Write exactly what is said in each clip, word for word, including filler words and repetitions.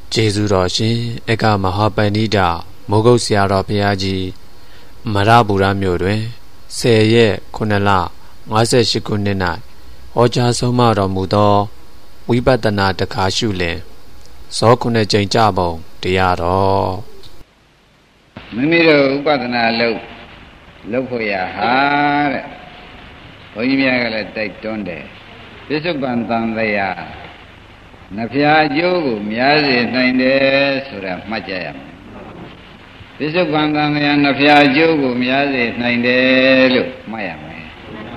Jesu Roshin, Eka Mahapanida, Mogosiara Piaji, Marabura Mure, Seye, Kunala, Mase Shikunina, Oja Soma Mudo, Wibatana the Kashule, Sokune Jabo, Diaro. Mimiro Batana low, Lopoya hard. Oyimia take donde. Bishop Bantan they are. Napia Jogu, Miazi, Ninde, Sura Majayam. Bishop Bantan and Napia Jogu, Miazi, Ninde, look, Mayame.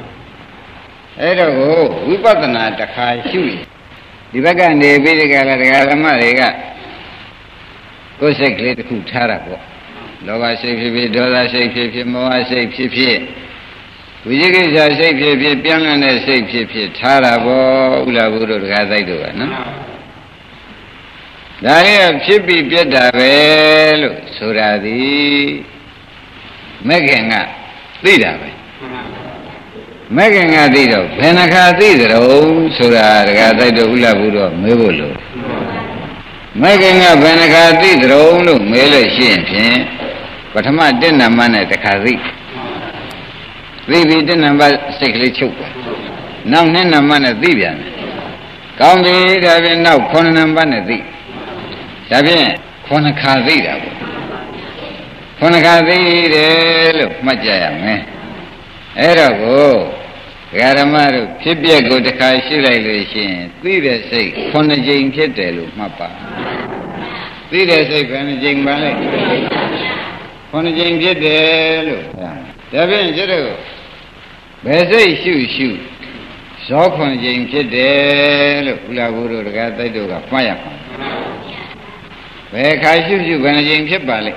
Edo, we got the night, the high shoe. The Bagan, the Bidiga, Mariga. Go say, great who terrible. Loga say, Dola say, Moa say, we get a safe piano and a safe Tarabo, Ulaburu, Gazaido. Daria Chippy Pietavel, Suradi, Meganga, Dida. Meganga Dido, Penaka Dido, Surad, Gazaido, Ulaburu, Mebolo. Meganga Penaka Dido, Mele Shin, but I'm dinner man at the Kazi. We didn't have sickly choke. Now, Nana Mana Divian. Come be having now Conan Banadi. Sabian, Conacazida. Conacazida, look, Majayam. Erago, Garamaru, Pibia go to Kaishilation. We will say, Conajing Ketelu, Mapa. We will say, Conajing Valley. Conajing Ketelu. Dabin Jero. Bese shoe shoe. Sock on James Kedel, Ulaburu, Gatadoga, Fire. Where can I shoot you when I James Valley?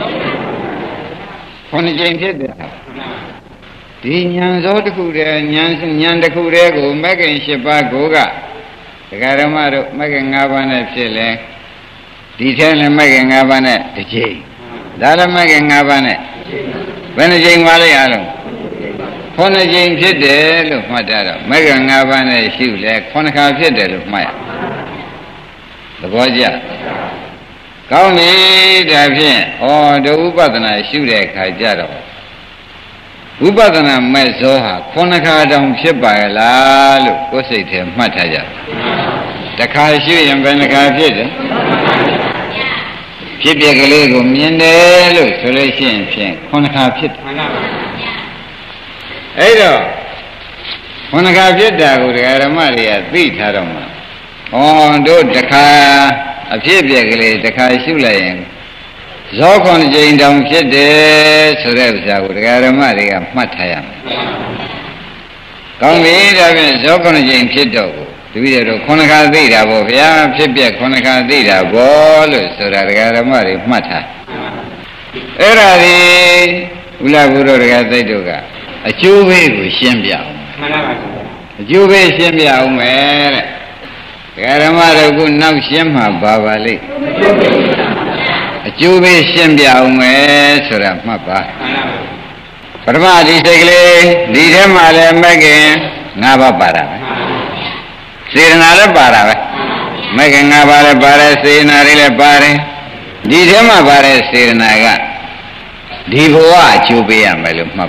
On James Kedel. The Nyans Otakuda, Nyans and Yandakudego, Megan Shepa Goga. The Garamaro, Megan Avana Chile. Detail and Megan Avana, the J. Dala Megan Avana. When a Jane Valley Alum. Fona James Fidel of Matara, Megan Avana shoe like Fonaka Fidel of Maya. The Boja. Come me, Davin, or the Ubadana shoe like Hajaro. Ubadana Mezoha, Fonaka down ship by a la, go say to him, Mataja. The car shoe and Venaka Fidel. Pipia Galego, Miendelo, Solation, Fonaka Pit. Edo Fonaka Pit, Maria, beat Harama. Oh, do the car, a Pipia Galego, the car shoe laying. Zokon Jane down Pit, so that's a Maria, Matayam. Come in, I mean, Zokon Jane Pit dog. The video of Konaka Dida, Bovia, Pipia Konaka Dida, Ball, so that Garamari, Mata. Eradi, Ulaburu Gatadoga, a Juve with Shembia. A Juve Shembia, man. Garamara good now Shemha, Babali. A Juve Shembia, man, so that Mapa. Parmadi Segli, Didem Alem again, Nava Para. Sirnala Bara, making a bara bara, Sirnarilla Bare, Didema Bare Sirnaga, Divoa Chubia Melumap.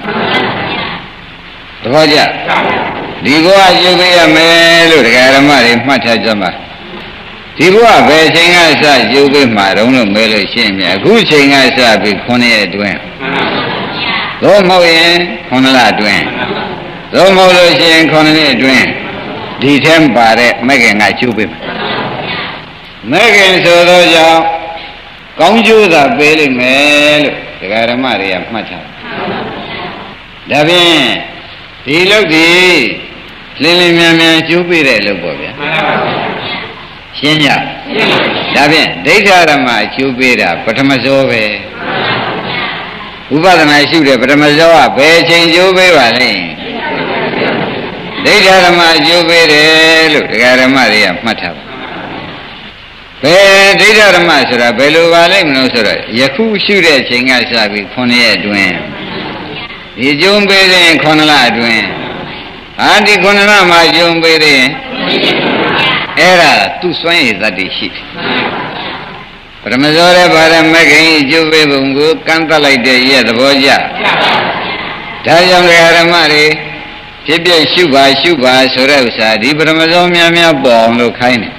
Roja, Divoa Chubia Melu, Garamari, Matajama. Divoa, Bessing us as you be my own Melu Shimia, good sing us a big Conia Dwayne. Don't know in Conala Dwayne. Don't know in Conia Dwayne. Detem bare, making a chubim. Making so those Conju the Bailey Mel, the Garamaria Macha. Davin, he looked the Lily Mamma Jupiter Lubovia. Shenya. Davin, they got a my Jupiter, Patamazove. Ubadana shoot a Patamazoa, Bay change you Valley. They got a my Jupiter, look, the Garamaria Macha. They got a master, Belu Valley, no sir. Yaku shoot a Chingasabi, Ponia Dwayne. He jump in Conala Dwayne. Auntie Conala, my jump in. Era two swings that is shit. ပထမဇောတဲ့ဗာရမခင်အကျိုးပေးပုံကိုကန့်သတ်လိုက်တဲ့ရဲ့သဘောကျဒါကြောင့်ဓမ္မတွေဖြစ်ဖြစ်ရှုပါရှုပါဆိုတဲ့ဥစ္စာဒီပထမဇောများများပေါ်အောင်လို့ခိုင်းတယ်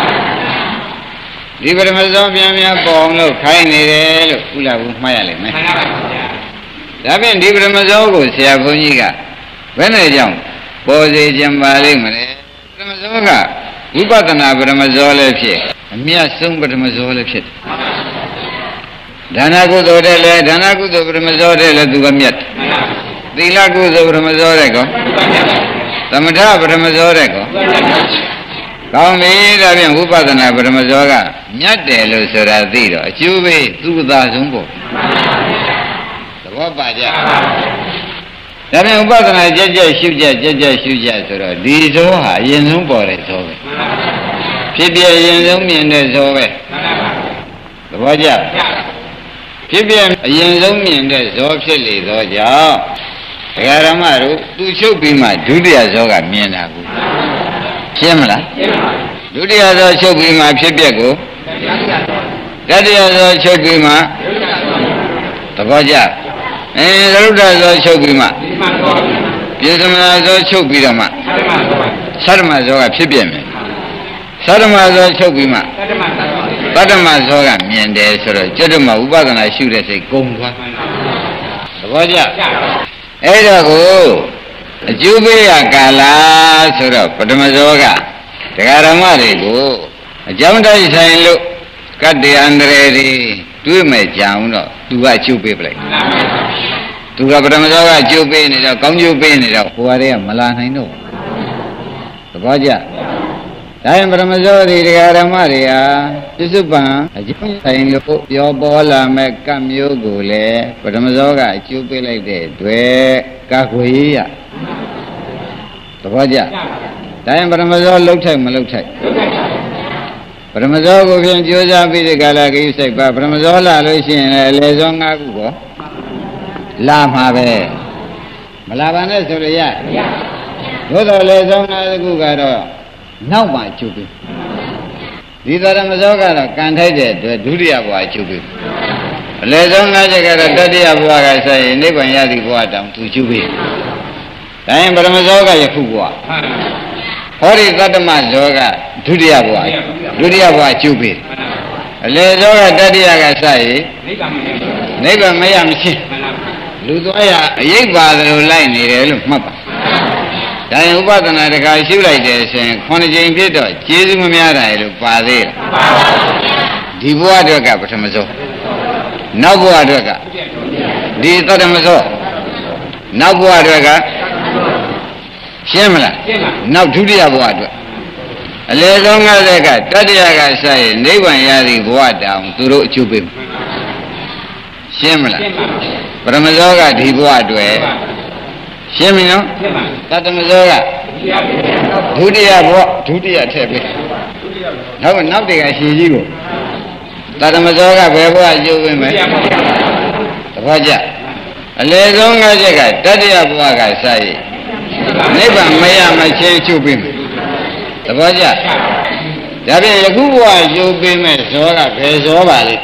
ဒီပထမဇောများများပေါ်အောင်လို့ခိုင်းနေတယ်လို့ဥလာဘူးမှားရလိမ့်မယ်ဒါဖြင့်ဒီပထမဇောကိုဆရာဘုန်းကြီးကဘယ်နဲ့ကြောင့်ပေါ်စေခြင်းပါလိမ့်မလဲပထမဇောကဝိပဿနာပထမဇောလည်းဖြစ်အမြတ်ဆုံးပထမဇောလည်းဖြစ်ဒါနကုသိုလ်တဲ့လည်းဒါနကုသိုလ်ပထမဇောတဲ့လည်းသူကမြတ်သီလကုသိုလ်ပထမဇောတဲ့ကောသမထပထမဇောတဲ့ကောကောင်းပြီဒါဖြင့်ဝိပဿနာပထမဇောကမြတ်တယ်လို့ဆိုတာသိတော့အကျိုးပေးသူ့သာဆုံးပေါ့သဘောပါကြဒါဖြင့်ဥပဒနာကြက်ကြက်ရှုကြက်ကြက်ကြက်ရှုကြက်ဆိုတော့ဒီဇောဟာအရင်ဆုံးပေါ်တဲ့ဇောပဲဖြစ်ပြအရင်ဆုံးမြင်တဲ့ဇောပဲသဘောကျဖြစ်ပြအရင်ဆုံးမြင်တဲ့ဇောဖြစ်လေသောကြောင့်ဒကာရမတို့သူချုပ်ပြီးမှဒုတိယဇောကမြင်တာကိုရှင်းမလားဒုတိယဇောချုပ်ပြီးမှဖြစ်ပြကိုတတိယဇောချုပ်ပြီးမှသဘောကျအဲသရုဒ္ဓဇောချုပ်ပြီးမှပြစ္ဆမဇောချုပ်ပြီးတော့မှသတ္တမဇောကဖြစ်ပြမယ်သတ္တမဇောချုပ်ပြီးမှပတ္တမဇောကမြင်တယ်ဆိုတော့ကျွတ်တော့မှဥပဒနာရှုတဲ့စိတ်ကုန်သွားသဘောကျအဲ့တော့ကိုအကျိုးပေးရကာလဆိုတော့ပထမဇောကဒကာရမတွေကိုအကြောင်းတိုက်ဆိုင်လို့ကတ္တအန္တရာယ်တွေတွေးမဲ့ကြအောင်တော့သူကအကျိုးပေးပလိုက်သူကပထမဇောကအကျိုးပေးနေတော့ကောင်းကျိုးပေးနေတော့ဟိုဟာတွေကမလာနိုင်တော့သဘောကျဒါရင်ပထမဇောဒီဒကာရမတွေဟာပြစ္ဆုတ်ပံအကျိုးဆိုင်လို့ပြောပေါ်လာမဲ့ကံမျိုးကိုလည်းပထမဇောကအကျိုးပေးလိုက်တဲ့တွေ့ကာကွယ်ရသဘောကျဒါရင်ပထမဇောလှုပ်ထိုက်မလှုပ်ထိုက်ပထမဇောကိုဖြင့်ကြိုးစားပြီးဒီကာလကိစ္စစိတ်ပါပထမဇောလာလို့ရှိရင်လည်းအလေဇော၅ခုကိုလာမှာပဲမလာပါနဲ့ဆိုရရသို့တော်လေဇော၅ခုကတော့နောက်မှကျုပ်ပြီဒီသရမဇောကတော့ကံထိုက်တဲ့အတွက်ဒုတိယဘဝကျုပ်ပြီအလေဇော၅ချက်ကတော့တတိယဘဝကဆက်ရင်နိဗ္ဗာန်ရသည့်ဘဝတောင်သူကျုပ်ပြီဒါရင်ပထမဇောကယခုဘဝဟောဒီသတ္တမဇောကဒုတိယဘဝဒုတိယဘဝကျုပ်ပြီအလေဇောကတတိယကဆက်ရင်နိဗ္ဗာန်မရမချင်းလူသွားရအယိတ်ပါသလိုလိုက်နေတယ်လို့မှတ်ပါဒါရင်ဥပဒနာတခါရှုလိုက်တယ်ဆိုရင်ခုနှစ်ကြိမ်ဖြစ်တော့ကျေးဇူးမများတာလို့ပါသေးတယ်ဒီဘဝအတွက်ကပထမဆုံးနောက်ဘဝအတွက်ကဒီသတ္တမဆုံးနောက်ဘဝအတွက်ကရှင်းမလားနောက်ဒုတိယဘဝအတွက်အလေဆုံး၅၀ကတတိယကဆက်ရင်နိဗ္ဗာန်ရသည့်ဘဝတောင်သူတို့အကျိုးပေးရှင်းမလားပထမဇောကဒီဘဝအတွက်ရှင်းပြီနော်တတ္တမဇောကဒုတိယဘဝဒုတိယထည့်ပေးနောက်နောက်တကရှည်ကြီးကိုတတ္တမဇောကဘယ်ဘဝကျိုးပေးမယ်သဘောကျအလေဆုံး၅ချက်ကတတိယဘဝကစရည်နိဗ္ဗာန်မရမချင်းကျိုးပေးမယ်သဘောကျဒါဖြင့်ယခုဘဝကျိုးပေးမဲ့ဇောကဘယ်ဇောပါလဲ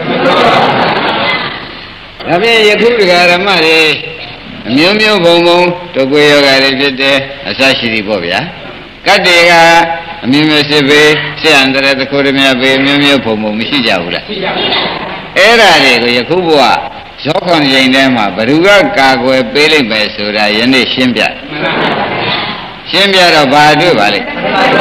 ဒါဖြင့်ယခုဒကာရမတွေအမျိုးမျိုးဘုံဘုံဒုက္ခယောဂတွေဖြစ်တယ်အစရှိသည်ပေါ့ဗျာကတ္တေကအမျိုးမျိုးစစ်ပေဆရာန္တရသခိုရမြပေမျိုးမျိုးဘုံဘုံမရှိကြဘူးလားရှိကြပါဘူးအဲ့ဒါတွေကိုယခုဘဝဇောခွန်ချိန်ထဲမှာဘ누구ကကာကွယ်ပေးလိုက်မယ်ဆိုတာယနေ့ရှင်းပြရှင်းပြတော့ဘာတွေ့ပါလိမ့်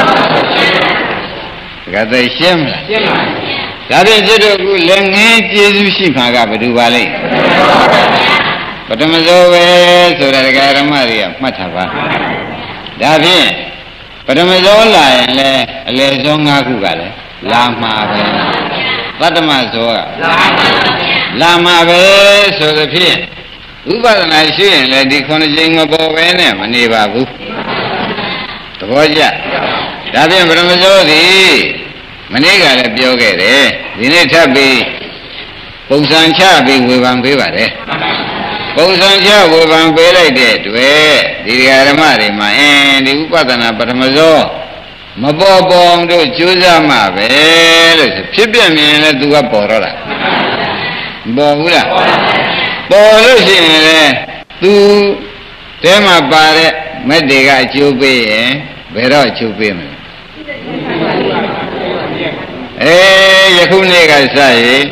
ဒါကသိရှင်းမလားရှင်းပါဒါဖြင့်စစ်တို့ကလည်းငင်းကျေးဇူးရှိမှာကဘ누구ပါလိမ့်ပထမဇောပဲဆိုတာဒကာရမတွေကမှတ်ထားပါဒါဖြင့်ပထမဇောလာရင်လည်းအလေဇော၅ခုကလည်းလာမှာပဲပတ္တမဇောကလာမှာပဲဆိုသဖြင့်ဥပဒနာရှိရင်လည်းဒီခုနှစ်ကြိမ်မပေါ်ပဲနဲ့မနေပါဘူးသဘောကျဒါဖြင့်ပထမဇောသည်မနေ့ကလည်းပြောခဲ့တယ်ဒီနေ့ထပ်ပြီးပုံစံချပြီးဝေဖန်ပေးပါတယ်ပုံစံချဝေဖန်ပေးလိုက်တဲ့တွေ့ဒီဓမ္မတွေမှာအင်းဒီဥပဒနာပထမဇောမပေါ်ပေါ်တို့ကြိုးစားမှပဲလို့ဖြစ်ပြမြင်လဲသူကပေါ်တော့လားပေါ်ဘူးလားပေါ်လို့ရှိရင်လေသူတဲမှာပါတဲ့မက်တွေကအကျိုးပေးရင်ဘယ်တော့အကျိုးပေးမလဲအေးယခုနေ့ကစရင်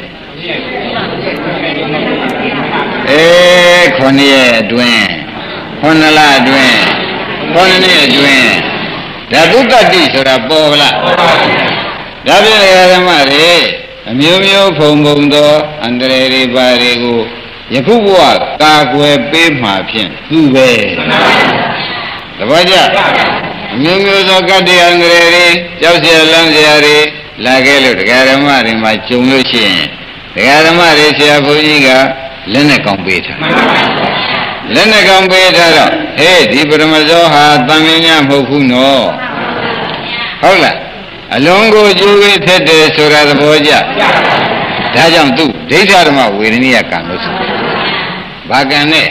အေးခုနှစ်ရက်အတွင်းခုနှစ်လအတွင်းခုနှစ်နှစ်အတွင်းဓာတုတ္တိဆိုတာပေါ်ဗလားဒါဖြင့်ဓမ္မတွေအမျိုးမျိုးဖုံဖုံသောအန္တရာယ်တွေပါတွေကိုယခုဘဝကာကွယ်ပေးမှဖြင့်သူပဲတပည့်ကြအမျိုးမျိုးသောကတ္တိအန္တရာယ်တွေကြောက်เสียလန့်เสียတွေလာခဲ့လို့တရားဓမ္မတွေမှာကြုံလို့ရှိရင်တရားဓမ္မတွေဆရာဘုန်းကြီးကလက်နဲ့ကောင်းပေးထားလက်နဲ့ကောင်းပေးထားတော့ဟေးဒီပရမဇောဟာတန်မြင်ညာမဟုတ်ဘူးနော်ဟုတ်လားအလုံးကိုကျိုးဝေးထက်တယ်ဆိုတာသဘောကျဒါကြောင့်သူဒိဋ္ဌဓမ္မဝေဒနိယကံလို့ဆိုဘာကံနဲ့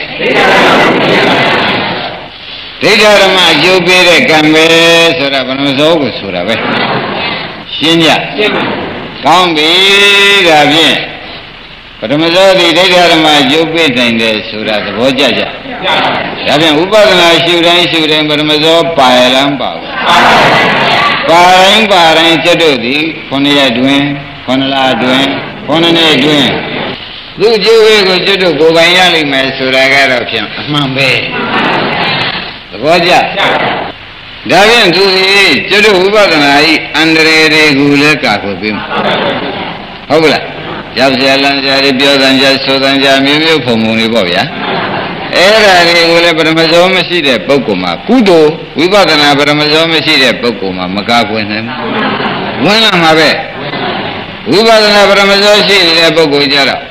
ဒိဋ္ဌဓမ္မအကျိုးပေးတဲ့ကံပဲဆိုတာပရမဇောကိုဆိုတာပဲရှင်းကြကောင်းပြီဒါဖြင့်ပထမဆုံးဒီဒိဋ္ဌဓမ္မအကျိုးပေးနိုင်တယ်ဆိုတာသဘောကျကြဒါဖြင့်ဥပဒနာရှုတိုင်းရှုတိုင်းပထမဆုံးပါရလမ်းပါဘူးပါတိုင်းပါတိုင်းကျွတ်တို့သည်ခုနှစ်ရက်တွင်ခုနှစ်လတွင်ခုနှစ်နှစ်တွင်သူ့ကျိုးဝေးကိုကျွတ်တို့ကိုယ်ပိုင်ရလိမ့်မယ်ဆိုတာကတော့ဖြင့်အမှန်ပဲသဘောကျဒါဖြင့်သူသည်ကျွတ်တို့ဥပဒနာဤအန္တရာယ်တွေကိုလည်းကာကွယ်ပေးမှာဟုတ်ကလားရောက်ကြလန်းကြရပြောတဲ့ကြဆိုတဲ့ကြမျိုးမျိုးဖုံဖုံလေးပေါ့ဗျာအဲ့ဒါတွေကိုလည်းပရမဇောမရှိတဲ့ပုဂ္ဂိုလ်မှာကုသိုလ်ဝိပဿနာပရမဇောမရှိတဲ့ပုဂ္ဂိုလ်မှာမကာကွယ်နိုင်ဘူးဝင်လာမှာပဲဝိပဿနာပရမဇောရှိနေတဲ့ပုဂ္ဂိုလ်ကြတော့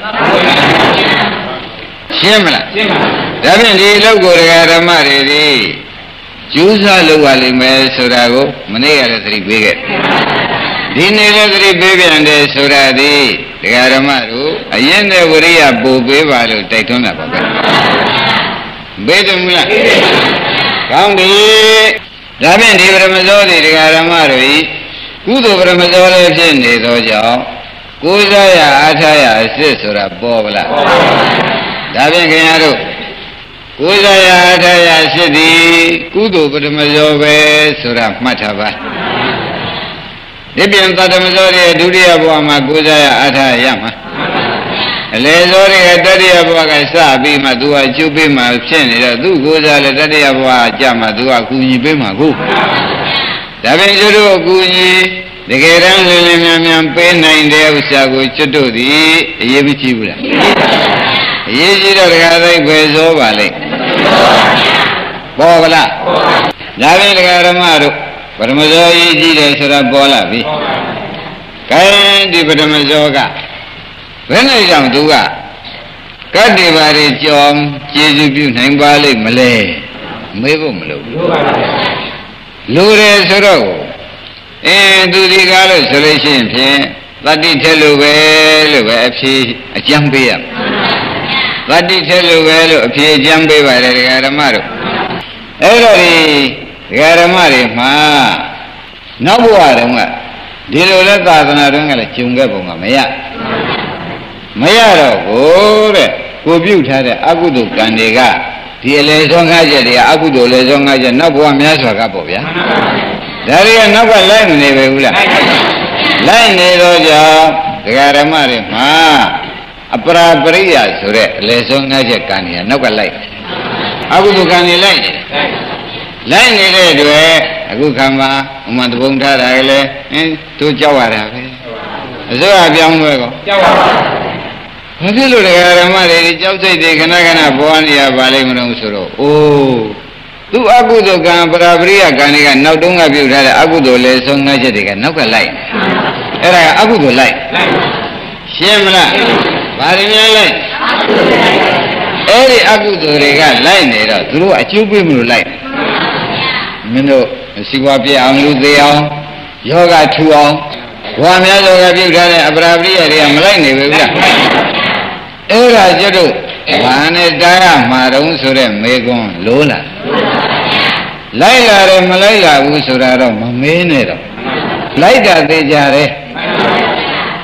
ရှင်းမလားရှင်းပါဒါဖြင့်ဒီလောက်ကိုဓမ္မတွေဒီကျူးစာလုပ်ရလိမ့်မယ်ဆိုတာကိုမနေ့ကလည်းသတိပေးခဲ့ဒီနေ့လည်းသတိပေးပြန်တယ်ဆိုတာဒီဒကာဓမ္မတို့အရင်တဲ့ဝရိယပို့ပေးပါလို့တိုက်တွန်းတာပါပဲဘေးတယ်မလားကောင်းပြီဒါဖြင့်ဒီပရမဇောတွေဒကာဓမ္မတို့ဤကုသိုလ်ပရမဇောလေးဖြစ်နေသောကြောင့်ကိုးစားရအားထားရအစစ်ဆိုတာပေါ်ပါလားပေါ်ပါဘူးဒါဖြင့်ခင်ဗျားတို့ကိုးစားရအားထားရအစစ်သည်ကုသိုလ်ပရမဇောပဲဆိုတာမှတ်ထားပါဒီပြန်သတ္တမဇောရဲ့ဒုတိယဘဝမှာကိုးစားရအားထားရမှာအလေဇောရဲ့တတိယဘဝကစပြီးမှသူကကျုပ်ပေးမှဖြစ်နေတော့သူကိုးစားလေတတိယဘဝကြမှာသူကကူညီပေးမှာကိုဒါပြင်ကျွတ်တို့ကူညီတကယ်တမ်းလင်းလင်းမြန်မြန်ပေးနိုင်တဲ့ဥစ္စာကိုကျွတ်တို့သည်အရေးမကြီးဘူးလားအရေးကြီးတော့တရားသိပဲဇောပါလေပေါ်ပါလားဒါပြင်တရားဓမ္မတို့ပရမဇောရေးကြည့်တယ်ဆိုတာပေါ်လာပြီ။ကဲဒီပရမဇောကဘယ်နဲ့ကြောင့်သူကကတ္တိပါရီကြောင်းကျေစုပြုနိုင်ပါလိမ့်မလဲမေးဖို့မလိုဘူး။လိုတယ်ဆိုတော့အင်းသူဒီကားလို့ဆိုလို့ရှိရင်ဖြင့်တတ္တိထဲလို့ပဲလို့ပဲအဖြေအကျမ်းပေးရမယ်။တတ္တိထဲလို့ပဲလို့အဖြေအကျမ်းပေးပါတယ်ဒကာဓမ္မတို့။အဲ့တော့ဒီဒကာဓမ္မတွေမှာနောက်ဘဝတုန်းကဒီလိုလဲသာသနာတွင်ကလည်းကျုံခဲ့ပုံကမရမရတော့ကိုတဲ့ကိုပြုတ်ထားတဲ့အကုသိုလ်ကံတွေကဒီအလေဆုံးငါးချက်တွေကအကုသိုလ်လေဆုံးငါးချက်နောက်ဘဝများစွာကပေါ့ဗျာဒါတွေကနောက်ကလိုက်မနေပဲဘူးလားလိုက်နေတော့ကြောင့်ဒကာဓမ္မတွေမှာအပရာပရိယဆိုတဲ့အလေဆုံးငါးချက်ကံတွေကနောက်ကလိုက်အကုသိုလ်ကံတွေလိုက်နေလိုက်နေတဲ့အတွက်အခုခါမှာဥမ္မာတပုံထားတာလေအင်းတို့ကြောက်ရတာပဲအစိုးရပြောင်းလဲကောကြောက်ပါဘူးဘာဖြစ်လို့တရားဓမ္မတွေကြောက်စိတ်တွေခဏခဏပေါ်နေရပါလိမ့်မလို့ဆိုတော့အိုးသူအကုသိုလ်ကံပရာပရိယကံတွေကနောက်တုန်းကပြုထားတဲ့အကုသိုလ်လေဆုံးငါးချက်တွေကနောက်ကလိုက်အဲ့ဒါကအကုသိုလ်လိုက်ရှင်းမလားဘာတွေများလိုက်အဲ့ဒီအကုသိုလ်တွေကလိုက်နေတော့သူတို့အကျိုးပေးမလို့လိုက်မင်းတို့စီဝါပြအောင်လူသေးအောင်ယောဂထူအောင်ဘဝများစွာကပြုထားတဲ့အပရာပရိယတွေကမလိုက်နေဘူးလားအဲ့ဒါကျတော့ဘာနဲ့တားရမှာတုံးဆိုတဲ့မေကွန်းလိုးလာလိုက်လာတယ်မလိုက်လာဘူးဆိုတာတော့မမေးနဲ့တော့လိုက်တာသိကြတယ်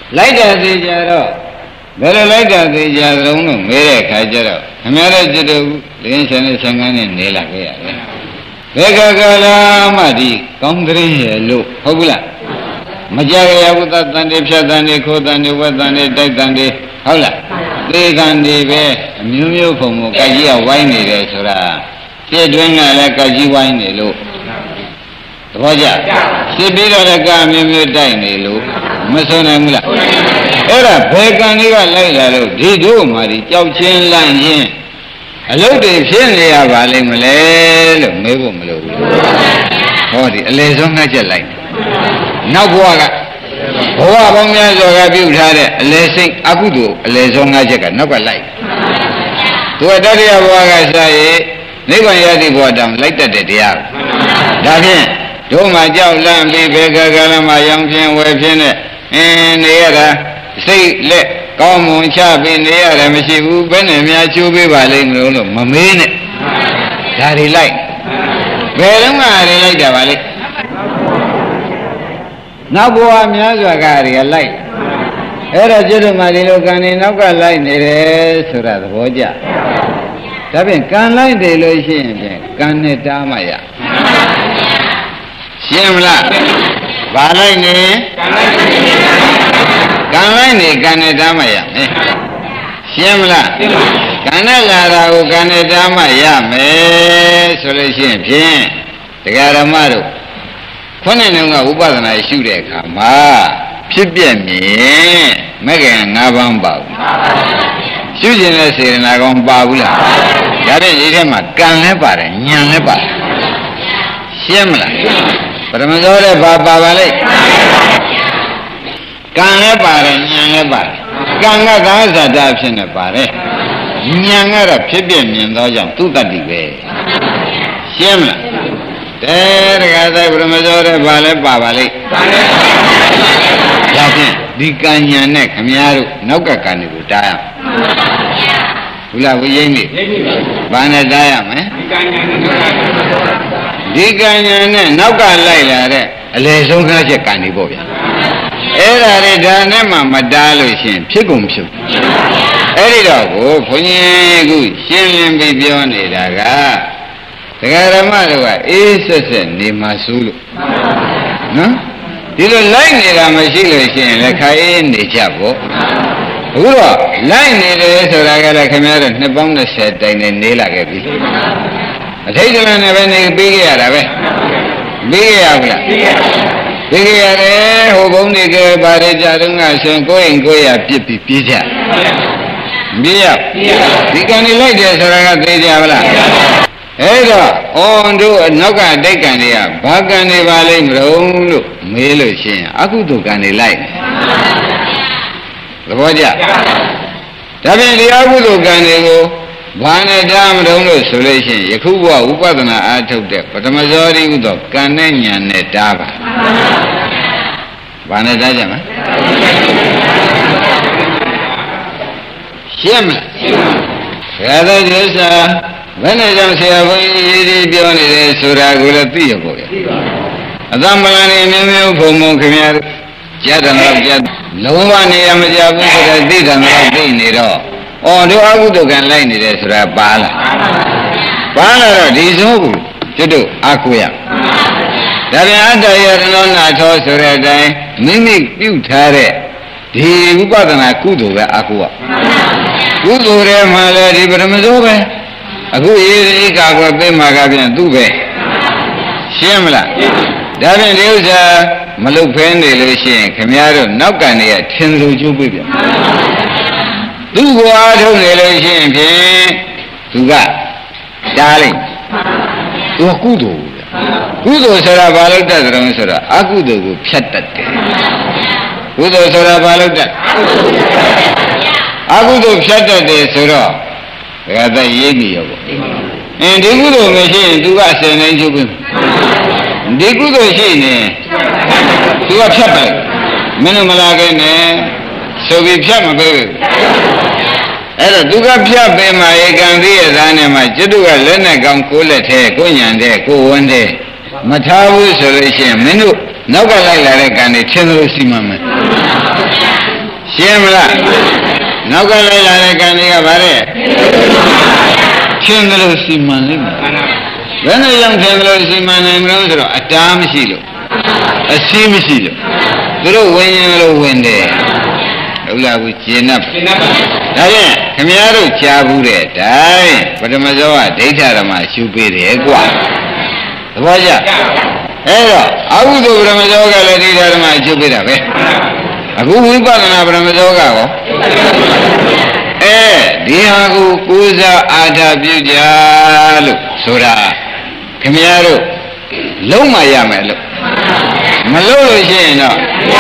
လိုက်တာသေးကြတော့ဘယ်လိုလိုက်တာသေးကြသလုံးလို့မေးတဲ့အခါကျတော့ခမရတဲ့จิตတို့လင်းရှင်နဲ့ဆံကန်းနဲ့နေလာခဲ့ရတယ်ဘယ်ကကလာမှဒီကောင်းတဲ့ရဲ့လို့ဟုတ်ဘူးလားမကြရဝတ္တတန်တေဖြတ်တန်တေခိုးတန်တေဝတ်တန်တေတိုက်တန်တေဟုတ်လားသေတန်တေပဲအမျိုးမျိုးပုံပုံကကြီးကဝိုင်းနေတယ်ဆိုတာပြည့်တွင်းကလည်းကကြီးဝိုင်းနေလို့သဘောကျစစ်ပြီးတော့လည်းကအမျိုးမျိုးတိုက်နေလို့မဆုံးနိုင်ဘူးလားအဲ့ဒါဘယ်ကံလေးကလိုက်လာလို့ဒီတို့မှဒီကြောက်ချင်းလန့်ချင်းအလုပ်တွေဖြစ်နေရပါလိမ့်မလဲလို့မေးဖို့မလိုဘူးဟောဒီအလေဆုံးငှက်ချက်လိုက်နောက်ဘဝကဘဝပေါင်းများစွာကပြုထားတဲ့အလေစိတ်အကုသိုလ်အလေဆုံးငှက်ချက်ကနောက်ကလိုက်သူကတတိယဘဝကစားရင်နိဗ္ဗာန်ရတဲ့ဘဝတောင်လိုက်တတ်တဲ့တရားဒါဖြင့်တို့မှကြောက်လန့်ပြီးဘယ်ကကလမရောင်ဖြင်းဝယ်ဖြင်းနဲ့အင်းနေရတာစိတ်လက်ကောင်းမွန်ချပြီးနေရတယ်မရှိဘူးဘယ်နဲ့များချိုးပေးပါလိမ့်မလို့လို့မမေးနဲ့ဒါတွေလိုက်ဘယ်တော့မှတွေလိုက်တာပါလေနောက်ဘဝများစွာကတွေကလိုက်အဲ့ဒါကျွတ်မှဒီလိုကံနေနောက်ကလိုက်နေတယ်ဆိုတာသဘောကျဒါဖြင့်ကံလိုက်တယ်လို့ရှိရင်ဖြင့်ကံနဲ့တားမှရရှင်းမလားဘာလိုက်နေကံလိုက်နေကံနဲ့တားမှရမယ်ရှင်းမလားကံနဲ့လာတာကိုကံနဲ့တားမှရမယ်ဆိုလို့ရှိရင်ဖြင့်တရားဓမ္မတို့ခုနကဥပဒနာရှုတဲ့အခါမှာဖြစ်ပြမြင်မဲ့ခင်၅ပါးပါဘူးရှုခြင်းနဲ့စေတနာကောင်းပါဘူးလားဒါဖြင့်ဒီထဲမှာကံလည်းပါတယ်ဉာဏ်လည်းပါတယ်ရှင်းမလားပရမဇောတဲ့ဘာပါပါလိမ့်ကံလည်းပါတယ်ဉာဏ်လည်းပါတယ်ကံကသာဇာတဖြစ်နေပါတယ်ဉာဏ်ကတော့ဖြစ်ပြမြင်သောကြောင့်သူတ္တတိပဲရှင်းမလားတဲတခါတိုင်းပရမဇောတဲ့ဘာလဲပါပါလိမ့်ဒါဖြင့်ဒီကံဉာဏ်နဲ့ခမည်းတော်နောက်ကကံတွေကိုတားရဘူးလားဝိယိမ့်နေဘာနဲ့တားရမလဲဒီကံဉာဏ်နဲ့နောက်ကလိုက်လာတဲ့အလေဆုံးခါချက်ကံတွေပေါ့ဗျာအဲ့ဒါတွေဒါနဲ့မှမတားလို့ရှင်ဖြစ်ကုန်ဖြစ်အဲ့ဒီတော့ကိုဘုန်းကြီးကရှင်းလင်းပြီးပြောနေတာကတရားဓမ္မတို့ကအေးဆက်ဆက်နေမှစိုးလို့နော်ဒီလိုလိုက်နေတာမရှိလို့ရှိရင်လည်းခါအေးနေကြပေါ့အခုတော့လိုက်နေတယ်ဆိုတာကလည်းခင်ဗျားတို့နှစ်ပေါင်း၂၀တိုင်နဲ့နေလာခဲ့ပြီအထိတ်တလန့်နဲ့ပဲနေပြီးခဲ့ရတာပဲပြီးခဲ့ရဘူးလားပြီးခဲ့ရတယ်ဟိုဘုံတွေကဘာတွေကြတော့ငါရှင်ကိုယ်ရင်ကိုယ်ရပြစ်ပြီးပြေးကြပြေးရဒီကံနေလိုက်တယ်ဆိုတာကသိကြပါလားအဲ့တော့အော်တို့နောက်ကတိတ်ကံတွေကဘာကံတွေပါလိမ့်မလို့လို့မေးလို့ရှိရင်အကုသိုလ်ကံတွေလိုက်သဘောကျဒါဖြင့်ဒီအကုသိုလ်ကံတွေကိုဘာနဲ့တားမတုံးလို့ဆိုလို့ရှိရင်ယခုဘဝဥပဒနာအားထုတ်တဲ့ပထမဇောတိဥသောကံနဲ့ဉာဏ်နဲ့တားပါဘာနဲ့တားကြမလဲရှင်းမလားဘယ်တော့ဒီစားဘယ်နဲ့ကြောင့်ဆရာဘုန်းကြီးရေးပြီးပြောနေတယ်ဆိုတာကိုလည်းသိရပေါ့ဗျာအသမလန်နေမျိုးမျိုးဘုံဘုံခင်ဗျားကြားတယ်တော့ကြားလုံးဝနေရမကြဘူးဆိုတော့သိတယ်တော့သိနေတော့အော်တို့အကုသိုလ်ကံလိုက်နေတယ်ဆိုတာပါလားပါလာတော့ဒီစိုးကိုကျွတ်တို့အာကိုရဒါပြန်အတ္တယရဏနာထောဆိုတဲ့အတိုင်းမိမိပြုထားတဲ့ဒီဥပဒနာကုသိုလ်ပဲအာကိုရကုသိုလ်တွေမှာလည်းဒီပရမဇောပဲအခုရေးဒီကာကွယ်ပေးမှာကပြန်သူ့ပဲရှင်းမလားဒါဖြင့်ဒီဥစ္စာမလုတ်ဖဲနေလို့ရှိရင်ခင်ဗျားတို့နောက်ကန်တွေကထင်လို့ကျိုးပြပြန်သူ့ကိုအားထုတ်နေလို့ရှိရင်ဖြင့်သူကတားလိုက်သူကကုသိုလ်ကုသိုလ်ဆိုတာဘာလို့တတ်တယ်ဆိုတာအကုသိုလ်ကိုဖြတ်တတ်တယ်ကုသိုလ်ဆိုတာဘာလို့တတ်အကုသိုလ်ဖြတ်တတ်တယ်ဆိုတော့ဒါကတည်းရေးမိရောပေါ့အင်းဒီကုသိုလ်မရှိရင် तू ကဆယ်နိုင်ချုပ်ပြီဒီကုသိုလ်ရှိနေ तू ကဖြတ်ไปမင်းတို့မလာခဲ့နဲ့ဆိုပြီးဖြတ်မပေးဘူးအဲ့တော့ तू ကဖြတ်ပေးမှဧကံသိရသားနဲ့မှจิตတုကလက်နဲ့ကောင်းကိုလက်ထဲကိုညံတဲ့ကိုဝန်းတဲ့မထားဘူးဆိုလို့ရှိရင်မင်းတို့နောက်ကလိုက်လာတဲ့ကံတွေထင်လို့ရှိမှမယ်ရှင်းမလားနောက်ကလိုက်လာတဲ့ကံတွေကဗါတဲ့ရှင်းတယ်လို့စီမံလိမ့်မယ်ဘယ်နဲ့ကြောင့်ရှင်းတယ်လို့စီမံနိုင်မလို့ဆိုတော့အတားမရှိလို့အစီးမရှိလို့သူတို့ဝင်ရင်လို့ဝင်တယ်ဟုတ်လားဘူးကျင်납ဒါဖြင့်ခင်ဗျားတို့ကြားဘူးတဲ့တိုင်းပထမဇောကဒိဋ္ဌဓမ္မရှုပေးတယ်ကွာသဘောကျအဲ့တော့အကုသိုလ်ပထမဇောကလည်းဒိဋ္ဌဓမ္မရှုပေးတာပဲအခုဝိပဿနာပထမဇောကရောအဲဒီဟာကိုကိုးစားအားထားပြုကြလို့ဆိုတာခင်ဗျားတို့လုံးမရမယ်လို့မလို့လို့ရှိရင်တော့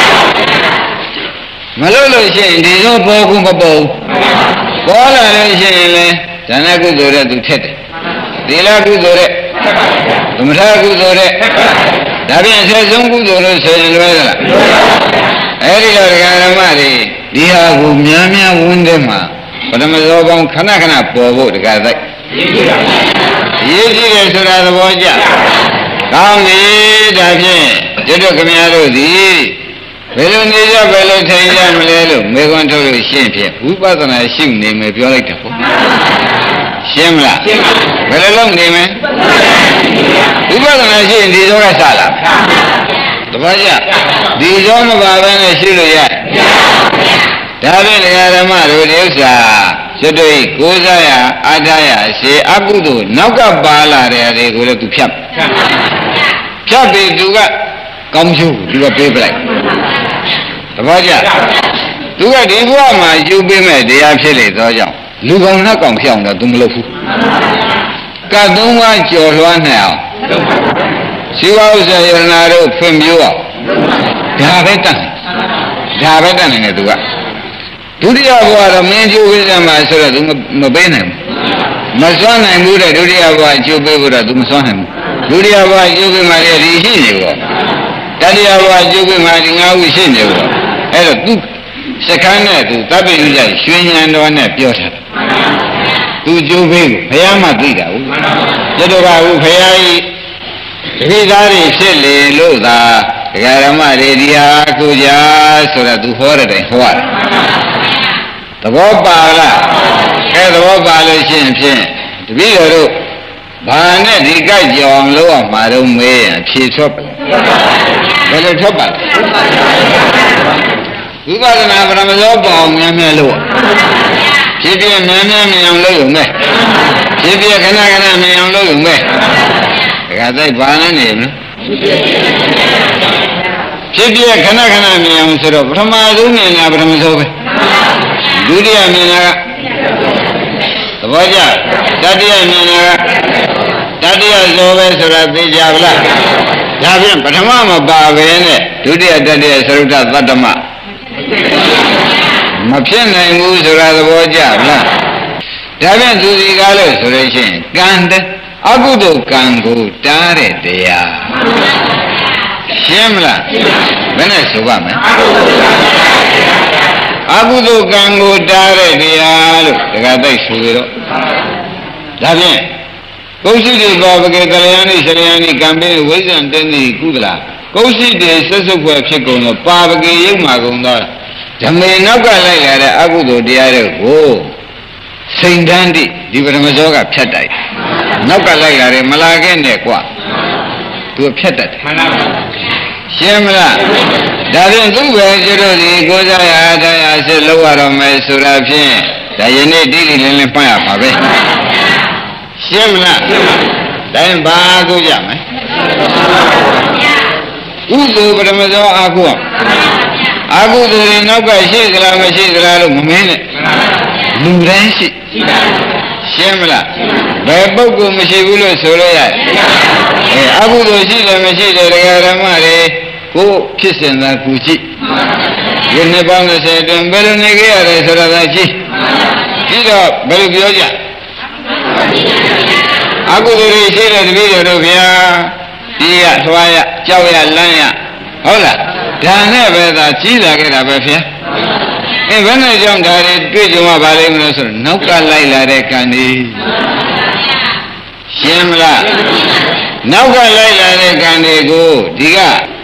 မလို့လို့ရှိရင်ဒီလိုပေါ်ကူမပေါ်ပေါ်လာလို့ရှိရင်လေဒါနကုသိုလ်တဲ့သူထက်တယ်သီလကုသိုလ်တဲ့သမထကုသိုလ်တဲ့ဒါပြန်ဆက်ဆုံးကုသိုလ်လို့ဆိုရင်လွဲသလားအဲ့ဒီတော့ဒကာဓမ္မတွေဒီဟာကိုများများဝန်းတဲ့မှာပထမဇောပေါင်းခဏခဏပေါ်ဖို့ဒကာတိုက်ရေးကြည့်တယ်ဆိုတာသဘောကျကောင်းပြီဒါဖြင့်တို့ခင်ဗျားတို့သည်ဘယ်လိုနေကြဘယ်လိုထိုင်ကြမလဲလို့မေခွန်းထုတ်လို့ရှင်းဖြင့်ဝိပဿနာရှုနေမယ်ပြောလိုက်တယ်ပေါ့ရှင်းမလားရှင်းပါဘယ်လိုလုပ်နေမလဲဝိပဿနာရှုရင်ဒီဇောကစလာတပည့်ကြဒီဇောမပါဘဲနဲ့ရှုလို့ရဒါဖြင့်ဒကာဓမ္မတို့ဒီဥစ္စာကျွတ်တို့ကိုးစားရအားထားရရှေအကုသို့နောက်ကပါလာတဲ့တွေကိုလည်းသူဖြတ်ဖြတ်ပြီးသူကကောင်းရှုသူကပေးပလိုက်သဘောကျသူကဒီဘဝမှာယူပေးမဲ့တရားဖြစ်လေသောကြောင့်လူကောင်နဲ့ကောင်ဖြောင်းတော့သူမလုပ်ဘူးကတ်သုံးပါးကြော်လွှမ်းနိုင်အောင်ရှိဝဥစ္စာယရနာတို့ဖွင့်ပြအောင်ဒါပဲတတ်ဒါပဲတတ်နေတယ်သူကဒုတိယဘဝတော့မင်းကျိုးပေးတယ်မှာဆိုတော့သူမပေးနိုင်ဘူးမစွမ်းနိုင်ဘူးတဲ့ဒုတိယဘဝကျိုးပေးဖို့တော့သူမစွမ်းနိုင်ဘူးဒုတိယဘဝကျိုးပေးမှလည်းဒီရှိနေပေါ့တတိယဘဝကျုပ်ကမှဒီငါးခုရှိနေဘူးအဲ့တော့သူစကန်းနဲ့သူတပ်ပိဥကြရွှေဉဏ်တော်နဲ့ပြောထားတယ်သူကျုပ်ဖေးကိုဘုရားမှသိတာဟုတ်ကျတော့ကဘူးဘုရားကြီးတတိသားတွေဖြစ်လေလို့သာဒကာရမတွေဒီဟာကိုကြဆိုတော့သူဟောတဲ့တိုင်ဟောရတယ်သဘောပါလားအဲသဘောပါလို့ရှိရင်ဖြင့်တပည့်တော်တို့ဘာနဲ့ဒီကြိုက်ကြောင်လို့အောင်မှာတော့မေးရင်ဖြေထွက်ပါဘယ်လိုထွက်ပါလဲဝိပဿနာပရမဇောပေါအောင်များများလို့ဖြစ်ဖြစ်များများမြင်အောင်လုပ်ရုံပဲဖြစ်ဖြစ်ခဏခဏမြင်အောင်လုပ်ရုံပဲဒါကသိဘာနဲ့နေမလဲဖြစ်ဖြစ်ခဏခဏမြင်အောင်ဆိုတော့ပထမဆုံးမြင်တာပရမဇောပဲဒုတိယမြင်တာကသဘောကျတတိယမြင်တာကတတိယဇောပဲဆိုတာသိကြပါလားဒါဖြင့်ပထမမပါပဲနဲ့ဒုတိယတတိယသရုတ်တသတ္တမမဖြစ်နိုင်ဘူးဆိုတာသဘောကျလားဒါဖြင့်သူစီကားလို့ဆိုလို့ရှိရင်ကံအကုသိုလ်ကံကိုတားတဲ့တရားရှင်းမလားဘယ်နဲ့ဆိုပါမလဲအကုသိုလ်ကံကိုတားတဲ့တရားလို့တခါသိဆိုရတော့ဒါဖြင့်ကုသိတိဘာပကေကလျာဏိဆလျာဏိကံပိဝိဇ္ဇံတဏိကုသလာကုသိတေဆက်စုပ်ွယ်ဖြစ်ကုန်တော့ပါပကေရုပ်မှာကုန်တော့ဓမေနောက်ကလိုက်လာတဲ့အကုသိုလ်တရားတွေကိုစိန်တန်းတိဒီပရမဇောကဖြတ်တိုက်နောက်ကလိုက်လာတယ်မလာခဲ့နဲ့ကွာသူဖြတ်တတ်တယ်မှန်ပါပါရှင်းမလားဒါဖြင့်သူ့ပဲကျတော့ဒီကိုးစားရအားထားရစစ်လောက်ရတော့မယ်ဆိုတာဖြင့်ဒါယနေ့တိတိလင်းလင်းပတ်ရပါပဲရှင်းမလားတိုင်းဘာကိုကြမယ်ဥဒ္ဓပရမဇောအာကုအာကုသူတွေနောက်ကရှိသလားမရှိသလားလို့မမင်းနဲ့လူတိုင်းရှိရှင်းမလားဘယ်ပုဂ္ဂိုလ်မရှိဘူးလို့ဆိုလို့ရတယ်အဲအာကုသူရှိတယ်မရှိတယ်တရားဓမ္မတွေကိုဖြစ်စဉ်သာကူကြည့်ဒီနှစ်ပေါင်း၂၀အတွင်းဘယ်လိုနေခဲ့ရတယ်ဆိုတာသာကြည့်ကြည့်တော့ဘယ်လိုပြောကြအကုသိုလ်တွေရှိတဲ့တပည့်တော်တို့ဗျာဒီရထွားရကြောက်ရလမ်းရဟုတ်လားဒါနဲ့ပဲသာကြီးလာခဲ့တာပဲဗျာအဲဘယ်နဲ့ကြောင့်ဒါတွေတွေ့ကြုံရပါလိမ့်မလို့ဆိုတော့နောက်ကလိုက်လာတဲ့ကံဒီရှင်းမလားနောက်ကလိုက်လာတဲ့ကံတွေကိုဒီက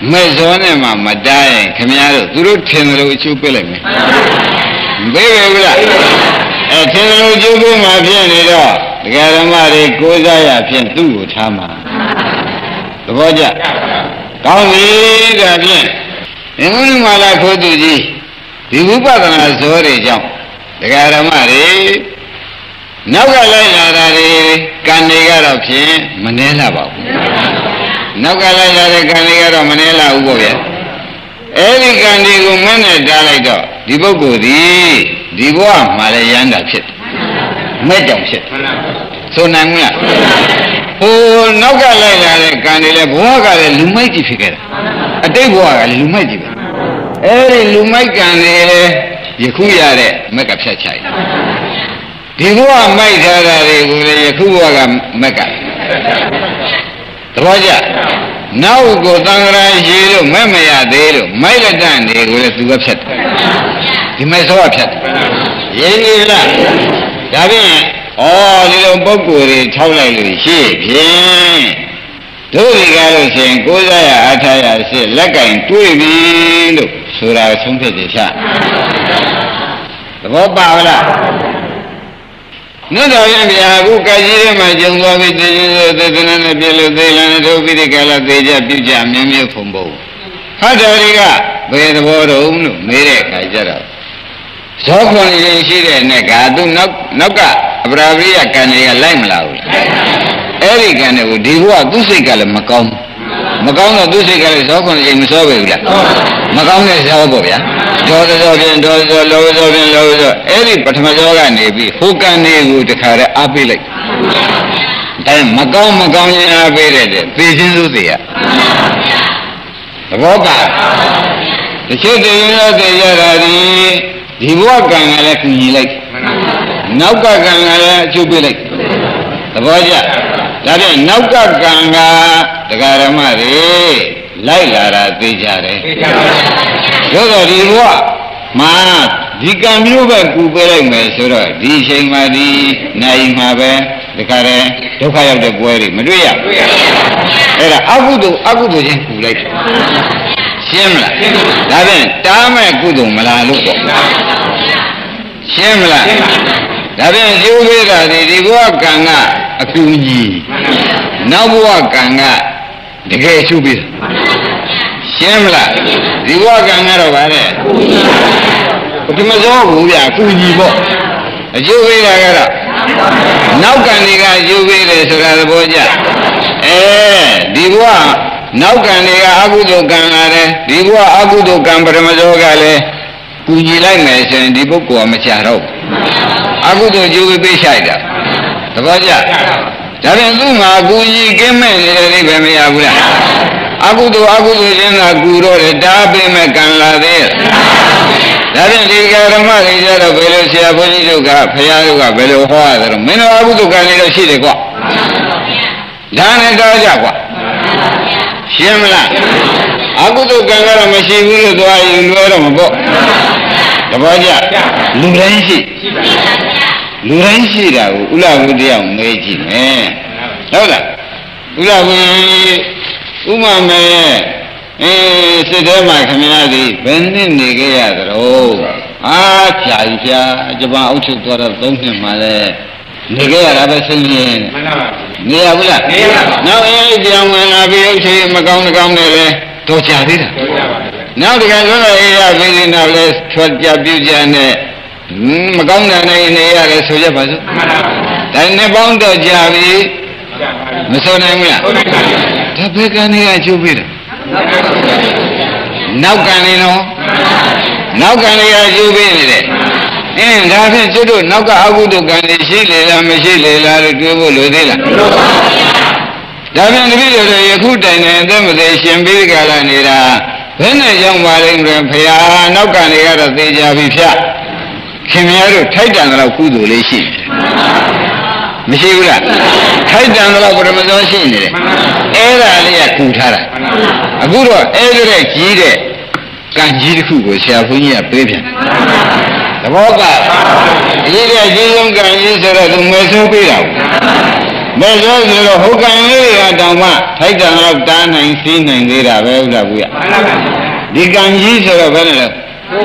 မဲ့ဇောနဲ့မှမတားရင်ခင်ဗျားတို့သူတို့ထင်တယ်လို့အချိုးပေးလိုက်မယ်ဘေးပဲဘူးလားအဲထင်တယ်လို့အချိုးပေးမှဖြစ်နေတော့ဒကာဓမ္မတွေကိုးစားရဖြင့်သူ့ကိုထားမှာသဘောကျကောင်းပြီဒါဖြင့်အင်္ဂုလိမာလာခိုးသူကြီးဒီဝိပဿနာဇောတွေကြောင့်ဒကာဓမ္မတွေနောက်ကလိုက်လာတာတွေကံတွေကတော့ဖြင့်မနှဲလာပါဘူးနောက်ကလိုက်လာတဲ့ကံတွေကတော့မနှဲလာဘူးပေါ့ဗျာအဲ့ဒီကံတွေကိုမနဲ့တားလိုက်တော့ဒီပုဂ္ဂိုလ်ဒီဒီဘဝမှာလည်းရမ်းတာဖြစ်မဲ့ကြောင်ဖြစ်ဆိုနိုင်မလားဟိုနောက်ကလိုက်လာတဲ့ကံတွေလည်းဘဝကလည်းလူမိုက်ကြီးဖြစ်ခဲ့တာအတိတ်ဘဝကလည်းလူမိုက်ကြီးပဲအဲ့ဒီလူမိုက်ကံတွေလည်းယခုရတဲ့မက်ကဖြတ်ချလိုက်ဒီဘဝမိုက်ထားတာတွေကိုလည်းယခုဘဝကမက်ကသဘောကျနောက်ကိုသံဃာရှိလို့မဲ့မရသေးလို့မိုက်လက်တန်တွေကိုလည်းသူကဖြတ်တယ်ဒီမဲ့စောကဖြတ်တယ်ရင်းနေလားဒါဖြင့်ဩဒီလိုပုဂ္ဂိုလ်တွေထောက်လိုက်လို့ရှိဖြင့်တို့ဒီကားလို့ရှိရင်ကိုးစားရအားထားရရှိလက်ကင်တွေးပြီလို့ဆိုတာဆုံးဖြတ်တယ်ဖြတ်သဘောပါလားနတ်တော်ရင်ဗျာအခုကကြီးထဲမှာကျုံသွားပြီတေခြင်းဆိုသေသနာနဲ့ပြလို့သေလန်နဲ့ထုတ်ပြီးဒီကလာသေကြပြုကြမြင်းမြင်းဖုံပုံဟတ်တော်တွေကဘယ်သဘောတုံးလို့မေးတဲ့အခါကျတော့ဇောခွန်ရင်ရှိတဲ့နဲ့ကသူနောက်နောက်ကပရာပရိယကံတွေကလိုက်မလာဘူးလားအဲ့ဒီကံတွေကိုဒီဘုရားသူ့စိတ်ကလည်းမကောင်းမကောင်းတော့သူ့စိတ်ကလည်းဇောခွန်ရင်မစောပဲဘူးလားမကောင်းတဲ့ဇောပေါ့ဗျာဒေါသဇောဖြင့်ဒေါသဇောလောဘဇောဖြင့်လောဘဇောအဲ့ဒီပထမဇောကနေပြီးဟိုကံတွေကိုတခါတည်းအားပေးလိုက်အဲမကောင်းမကောင်းရင်အားပေးတဲ့သေခြင်းစုသေးရသဘောပါတချို့တည်းရင်တော့သေရတာဒီဒီဘဝကံကလည်းခုညီလိုက်နောက်ကကံကလည်းအကျိုးပေးလိုက်သဘောကျဒါဖြင့်နောက်ကကံကတရားဓမ္မတွေလိုက်လာတာသိကြတယ်သို့တော်ဒီဘဝမှာဒီကံမျိုးပဲကူပေးလိုက်မယ်ဆိုတော့ဒီအချိန်မှာဒီနိုင်မှာပဲဒီခါရဲဒုက္ခရောက်တဲ့ပွဲတွေမတွေ့ရဘူးအဲ့ဒါအကုသိုလ်အကုသိုလ်ချင်းကူလိုက်ရှင်းမလားဒါဖြင့်တားမဲ့ကုသိုလ်မလားလို့ပေါ့ရှင်းမလားဒါဖြင့်ကျိုးပေးတာဒီဒီဘဝကံကအကူကြီးနောက်ဘဝကံကတကယ်ကျိုးပေးတာရှင်းမလားဒီဘဝကံကတော့ဗါတဲ့ဒီမစောဘူးဗျာအကူကြီးပေါ့အကျိုးပေးတာကတော့နောက်ကံတွေကအကျိုးပေးတယ်ဆိုတာသဘောကျအဲဒီဘဝနောက်ကံတွေကအကုသိုလ်ကံလာတယ်ဒီဘဝအကုသိုလ်ကံပရမဇောကလည်းကူညီလိုက်မယ်ဆိုရင်ဒီပုဂ္ဂိုလ်ကမချတော့ဘူးအကုသိုလ်ကျိုးပေးချလိုက်တာသဘောကျဒါပြန်သူ့မှာအကူကြီးကင်းမဲ့နေတဲ့အိဗယ်မရဘူးလားအကုသိုလ်အကုသိုလ်ချင်းသာကူတော့တယ်တားပေးမဲ့ကံလာသေးဒါပြန်ဒီကဓမ္မတွေကြတော့ဘယ်လိုဆရာဘုန်းကြီးတို့ကဖရာတို့ကဘယ်လိုဟောရတယ်မင်းတို့အကုသိုလ်ကံတွေတော့ရှိတယ်ကွာဒါနဲ့တော့ကြကွာရှင်းမလားအကုသိုလ်ကံကတော့မရှိဘူးလို့သွားရင်လွယ်တော့မပေါ့တပည့်ကြလူတိုင်းရှိလူတိုင်းရှိတာကိုဥလဘုတရားမေးကြည့်မယ်ဟုတ်လားဥလဘုဥမမေအဲစိတ်ထဲမှာခမရသည်ဘယ်နှစ်နေခဲ့ရသလဲအားဖြာဖြာဂျပန်အုပ်ချုပ်သွားတော့သုံးနှစ်မှလည်းနေခဲ့ရတာပဲစဉ်းနေမှန်ပါပါနေရဘူးလားနေရပါဘူးနောက်အဲဒီပြောင်းဝင်လာပြီးအချိန်မကောင်းကောင်းနဲ့လဲတော်ကြသေးတာတော်ကြပါဘူးနောက်တကယ်လို့အေးရပြီးနေတော့လဲထွက်ကြပြုကြနဲ့မကောင်းတဲ့နေနေရတယ်ဆိုရပါစို့မှန်ပါပါဒါနဲ့ပေါင်းတော့ကြပြီမဆိုနိုင်ဘူးလားဒါဘယ်ကနေအကျိုးပေးတယ်နောက်ကနေတော့နောက်ကနေအကျိုးပေးနေတယ်အင်းဒါဖြင့်သူတို့နောက်ကအကုသိုလ်ကံတွေရှိလေလားမရှိလေလားလို့တွေးဖို့လိုသေးလားဒါဖြင့်တပည့်တော်ယခုတိုင်တိုင်အသက်မသေးရှင်ပြီးကြလာနေတာဘယ်နဲ့ကြောင့်ပါလိမ့်မယ်ဖရာနောက်ကနေကတော့သေချာပြီဖြတ်ခင်ဗျားတို့ထိုက်တန်တော့ကုသိုလ်လေးရှိတယ်မရှိဘူးလားထိုက်တန်တော့ပရမဇောရှိနေတယ်အဲ့ဒါလေးကကူထားတာအခုတော့အဲ့ဒီတဲ့ကြီးတဲ့ကံကြီးတစ်ခုကိုဆရာဘုန်းကြီးကပေးပြန်သဘောကအရေးတဲ့ကြီးဆုံးကံကြီးဆိုတော့သူမဲဆိုးပေးတာမဲ့ဇောဆိုတော့ဟိုကံလေးကတောင်မှထိုက်တန်တော့တားနိုင်စီးနိုင်သေးတာပဲဥဒ္ဒဘူးရဒီကံကြီးဆိုတော့ဘယ်နဲ့လဲ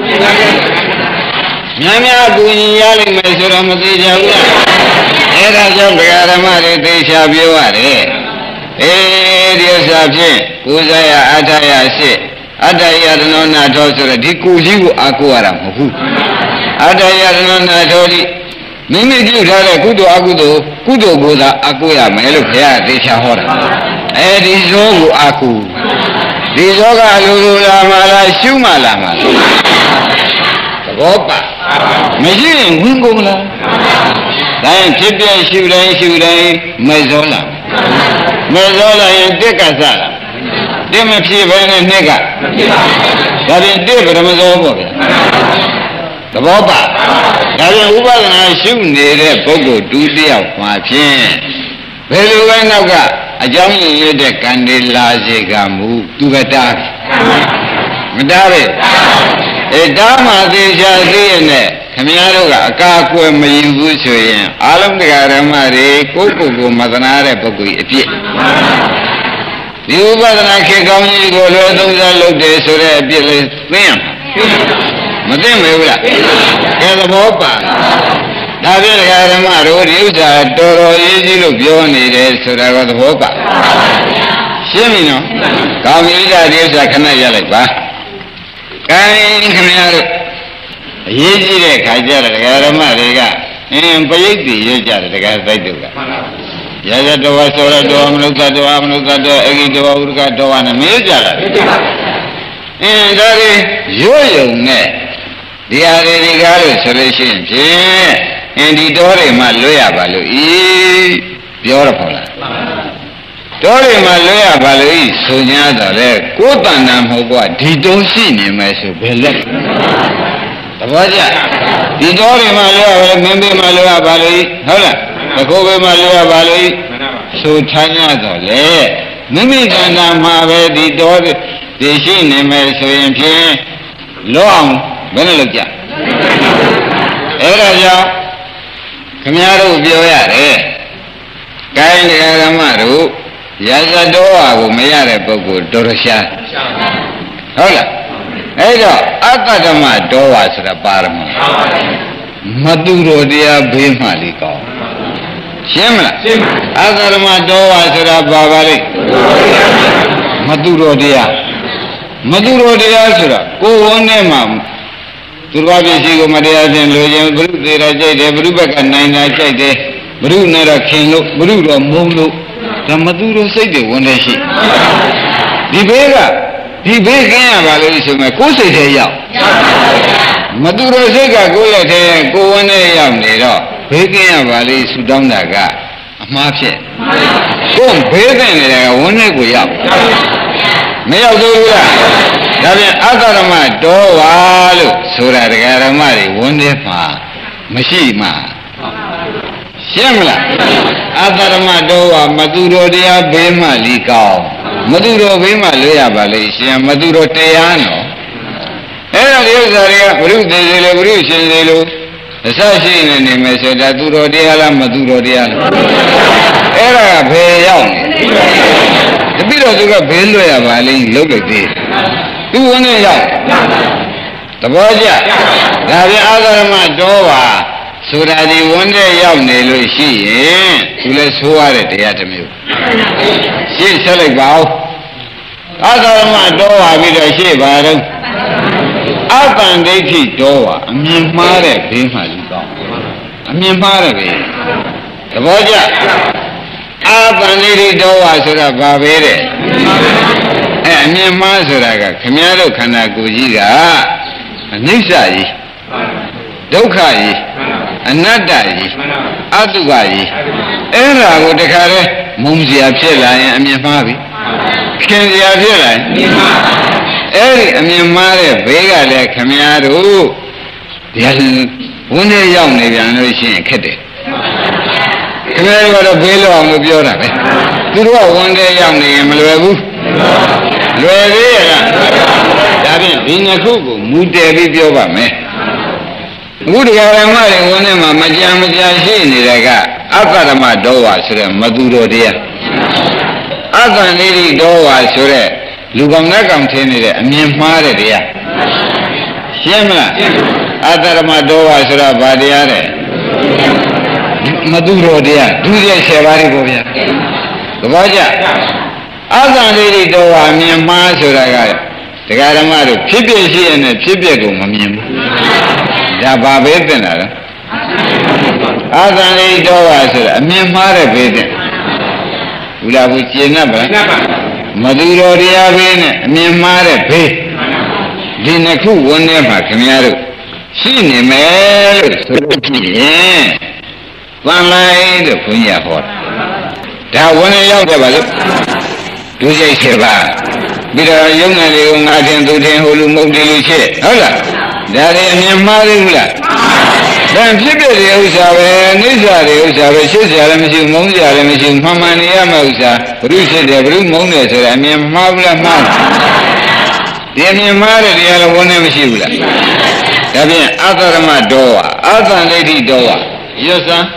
များများအကူအညီရလိမ့်မယ်ဆိုတော့မသေးကြဘူးအဲ့ဒါကြောင့်ဗราဓမ္မတွေသိချပြောရတယ်အေးဒီဥစ္စာဖြင့်ကိုယ်စားရအထရရှိအတ္တယတနောနာထောဆိုတော့ဒီကိုကြီးကိုအာကိုရတာမဟုတ်ဘူးအတ္တယတနောနာထောဒီမိမိပြုထားတဲ့ကုသိုလ်အကုသိုလ်ကုသိုလ်ကိုသာအာကိုရမယ်လို့ဘုရားသိချဟောတာအဲဒီဇောကိုအာကိုဒီဇောကလူလူလာမှလားရှုမှလာမှလားသဘောပါမရှိရင်ဝင်ကုန်လားဒါရင်ဖြစ်ပြရှုတိုင်းရှုတိုင်းမဲ့ဇောလာမဲ့ဇောလာရင်တက်ကစလာတက်မဖြစ်ဘဲနဲ့နှစ်ကဒါပြင်တက်ပရမဇောပေါ့ဗျာသဘောပါဒါပြင်ဥပဒနာရှုနေတဲ့ပုဂ္ဂိုလ်ဒုတိယမှာဖြင့်ဘယ်လိုပဲနောက်ကအကြောင်းရင်းရတဲ့ကံတွေလာစေကမူသူကတားမတားပဲအဲတားမှသေချာသိရနဲ့ခမည်းတော်ကအကာအကွယ်မယူဘူးဆိုရင်အာလုံးတရားဓမ္မတွေကိုယ့်ကိုယ်ကိုမသနာတဲ့ပုဂ္ဂိုလ်အဖြစ်ဒီဥပဒနာခေကောင်းကြီးကိုလွယ်သုံးစားလုပ်တယ်ဆိုတဲ့အပြစ်လေးသိရမှာမသိမေဘူးလားကဲသဘောပါဒါဖြင့်ဓမ္မတို့ဒီဥစ္စာတော်တော်ရေးကြီးလို့ပြောနေတယ်ဆိုတာကသဘောပါရှင်းပြီနော်ကောင်းပြီဒါဒီဥစ္စာခဏရလိုက်ပါကိုင်းခင်ဗျားတို့အရေးကြီးတဲ့ခါကျတော့ဓမ္မတွေကအင်းပရိတ်တည်ရကြတယ်တရားသိတုကရရတော်ဆိုရတော်မနုဿတော်မနုဿတော်အဂိတော်ဥရကတော်နဲ့မေးကြတာအင်းဒါတွေရွယုံနဲ့ဒီဟာတွေဒီကားလို့ဆိုလို့ရှိရင်ဖြင့်အင်းဒီတော်တွေမှလွတ်ရပါလို့ဤပြောရပါလားတော်တွေမှလွတ်ရပါလို့ဤဆို냐တော့လေကိုယ်တဏ္ဍာမဟုတ်ကွာဒီတုံးရှိနေမယ်ဆိုဘယ်လက်သဘောကျဒီတော်တွေမှလွတ်ရပါလို့မင်းမေမှလွတ်ရပါလို့ဟုတ်လားတခိုးပဲမှလွတ်ရပါလို့ဆိုထား냐တော့လေမိမိတဏ္ဍာမှာပဲဒီတော်တွေရှိနေမယ်ဆိုရင်ဖြင့်လွတ်အောင်ဘယ်နဲ့လုပ်ကြအဲ့ဒါကြောင့်ခမည်းတော်ပြောရတယ်။ကိုင်းတရားဓမ္မတို့ရာဇတော်ဟာကိုမရတဲ့ပုဂ္ဂိုလ်တော်တော်ရှားဟုတ်လားအဲ့တော့အတ္တဓမ္မတော်ဟာဆိုတာပါရမီမတူတော်တရားဘေးမှလေးကောင်းရှင်းမလားရှင်းပါအတ္တဓမ္မတော်ဟာဆိုတာပါပါလိမ့်မတူတော်တရားမတူတော်တရားဆိုတာကိုယ်ဝန်းထဲမှာသူတော်ပစ္စည်းကိုမတရားခြင်းလိုခြင်းဘုရုသေးတာကြိုက်တယ်ဘုရုဘက်ကနိုင်တာကြိုက်တယ်ဘုရုနဲ့တော့ခင်လို့ဘုရုတော့မုံလို့ဒါမသူတော်စိတ်တွေဝင်နေရှိဒီဘေးကဒီဘေးကင်းရပါလို့ဆိုမှကိုယ်စိတ်ထဲရောက်မသူတော်စိတ်ကကိုယ်လက်ထဲကိုယ်ဝင်နေရောက်နေတော့ဘေးကင်းရပါလိဆူတောင်းတာကအမှားဖြစ်ကိုယ်ဘေးကင်းနေတဲ့ကဝင်နေကိုရောက်မရောက်သေးဘူးလားဒါပြန်အတ္တဓမ္မတော်ဝါလို့ဆိုတာတရားဓမ္မတွေဝန်ထဲမှာမရှိမှရှင်းမလားအတ္တဓမ္မတော်ဝါမသူတော်တရားဘေးမှလီကောင်းမသူတော်ဘေးမှလွတ်ရပါလေရှင်မသူတော်တရားနော်အဲ့ဒါဒီဥစ္စာတွေကဘုရုသေးသေးလို့ဘုရုရှင်သေးလို့အစရှိနေနေမယ်ဆိုဒါသူတော်တရားလားမသူတော်တရားလားအဲ့ဒါကဘယ်ရောက်နေတပိတော့သူကဘေးလွတ်ရပါလိမ့်လုံးလိုက်သေးသူဝင်နေရောက်သဘောကျဒါပြန်အာသရမတော်ပါဆိုတာဒီဝန်တဲ့ရောက်နေလို့ရှိရင်သူလည်းဆိုရတဲ့တရားတစ်မျိုးရှင်းဆက်လိုက်ပါဦးအာသရမတော်ပါပြီးတော့ရှေ့ပါတော့အပန္ဒိဋ္ဌိတော်ပါအမြင်မှားတဲ့ဘေးမှလူကောင်းအမြင်မှားတဲ့ဘေးသဘောကျအာပန္ဒိဋ္ဌိတော်ပါဆိုတာဘာပဲတဲ့အဲအမြင်မှားဆိုတာကခမည်းတော်ခန္ဓာကိုယ်ကြီးကအနိစ္စကြီးဒုက္ခကြီးအနတ္တကြီးအတုပကြီးအဲ့ဒါကိုတခါတည်းမုံစရာဖြစ်လာရင်အမြင်မှားပြီခင်စရာဖြစ်လာရင်အဲ့ဒီအမြင်မှားတဲ့ဘေးကလည်းခမည်းတော်ဒီဝန်ထဲရောက်နေပြန်လို့ရှိရင်ခက်တယ်ခမည်းတော်ကတော့ဘေးလောက်အောင်လို့ပြောတာပဲသူတို့ကဝန်ထဲရောက်နေရင်မလွယ်ဘူးလွယ်သေးရလားဒါဖြင့်ဒီနှစ်ခုကိုမူတည်ပြီးပြောပါမယ်အခုတရားဓမ္မတွေဝန်ထဲမှာမကြံမကြာရှိနေတဲ့ကအတ္တဓမ္မဒေါဝဆိုတဲ့မသူတော်တရားအတ္တနိရိဒေါဝဆိုတဲ့လူကောင်နဲ့ကောင်ထင်းနေတဲ့အမြင်မှားတဲ့တရားရှင်းမလားအတ္တဓမ္မဒေါဝဆိုတာဘာတရားလဲမသူတော်တရားဒုစရိုက်ဆယ်ပါးတွေကိုဗျာသဘောကျအတ္တနိရိဒေါဝအမြင်မှားဆိုတာကတရားဓမ္မတို့ဖြစ်ဖြစ်ရှိရတဲ့ဖြစ်ဖြစ်ကိုမမြင်ဘူးဒါဘာပဲတင်တာလဲအာသံလေးတော်ပါဆိုတာအမြင်မှားတဲ့ဘေးတဲ့ဘုရားဘူးကျင့်납ပါမသူတော်တရားဘေးနဲ့အမြင်မှားတဲ့ဘေးဒီနှစ်ခုဝန်ထဲမှာခင်ဗျားတို့ရှိနေမယ်လို့ဆိုလို့ဖြစ်ရင်သံလိုက်လို့ဘုန်းကြီးဟောတာဒါဝန်ထဲရောက်တယ်ပါလို့ဒုစိတ်စေပါပြီးတော့ယုံနာတွေကိုငါထင်သူထင်ဟိုလူမဟုတ်တယ်လို့ဖြစ်ဟုတ်လားဒါတွေအမြင်မှားသေးဘူးလားဒါဖြစ်ဖြစ်တဲ့ဥစ္စာပဲနိစ္စတဲ့ဥစ္စာပဲရှင်းစရာလည်းမရှိဘူးမုန်းစရာလည်းမရှိဘူးမှန်မှန်နေရမယ့်ဥစ္စာဘုရုဖြစ်တယ်ဘုရုမုန်းတယ်ဆိုတာအမြင်မှားဘူးလားမှားဒီအမြင်မှားတဲ့တရားလည်းဝန်နဲ့မရှိဘူးလားဒါဖြင့်အတ္တဓမ္မဒေါဝအတ္တဒိဋ္ဌိဒေါဝရွတ်စမ်း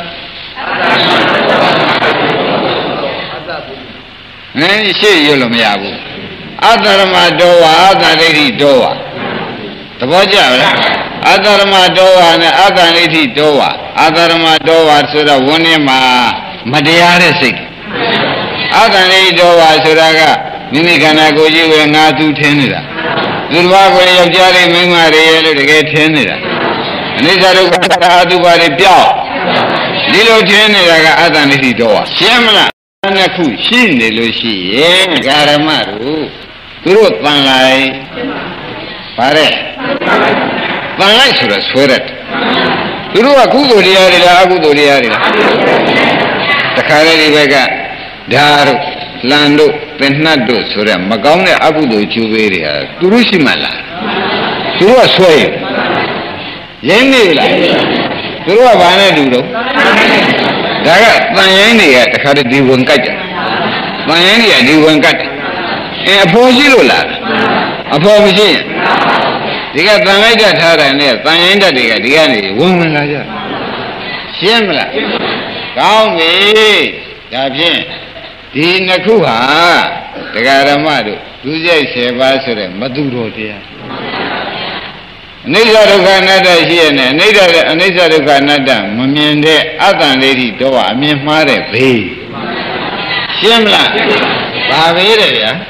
နည်းရှေ့ရွတ်လို့မရဘူးအတ္တဓမ္မဒေါဝအတ္တဒိဋ္ဌိဒေါဝသဘောကျလားအတ္တဓမ္မဒေါဝနဲ့အတ္တဒိဋ္ဌိဒေါဝအတ္တဓမ္မဒေါဝဆိုတော့ဝန်ထဲမှာမတရားတဲ့စိတ်အတ္တဒိဋ္ဌိဒေါဝဆိုတာကမိမိခန္ဓာကိုယ်ကြီးဝေငါသူထင်းနေတာသူတစ်ပါးကိုယောက်ျားလေးမိန်းမတွေရဲ့လို့တကယ်ထင်းနေတာအနိစ္စဒုက္ခအတုပါတွေပြောက်ဒီလိုထင်းနေတာကအတ္တဒိဋ္ဌိဒေါဝရှင်းမလားနှစ်ခုရှိနေလို့ရှိရင်ဓမ္မတို့သူတို့တန်လိုက်ပါတဲ့တန်လိုက်ဆိုတော့ဆွဲရတယ်သူတို့ကကုသိုလ်တရားတွေလားအကုသိုလ်တရားတွေလားတခါလေဒီဘက်ကဓာတ်တို့လန်တို့ပင်နှတ်တို့ဆိုတဲ့မကောင်းတဲ့အကုသိုလ်ကျိုးပေးတွေဟာသူတို့ရှိမှလားသူတို့ကဆွဲရင်းနေလားသူတို့ကဘာနဲ့တူတော့ဒါကတန်ရင်တွေကတခါတည်းဒီဝင်ကြိုက်တယ်တန်ရင်တွေကဒီဝင်ကြိုက်တယ်အဲအဖို့ရှိလို့လားအဖို့မရှိရင်ဒီကတန်လိုက်တဲ့ထားတယ်နဲ့တန်ရင်တက်တွေကဒီကနေဝင်ဝင်လာကြရှင်းမလားကောင်းပြီဒါဖြင့်ဒီနှစ်ခုဟာတရားဓမ္မတို့ဒုစရိုက်ဆယ်ပါးဆိုတဲ့မသူတော်တရားအနိစ္စဒုက္ခအနတ္တရှိရနဲ့အနိစ္စအနိစ္စဒုက္ခအနတ္တမမြင်တဲ့အတ္တလေးတိတော့အမြင်မှားတဲ့ဘေးရှင်းမလားဘာဘေးတယ်ဗျာ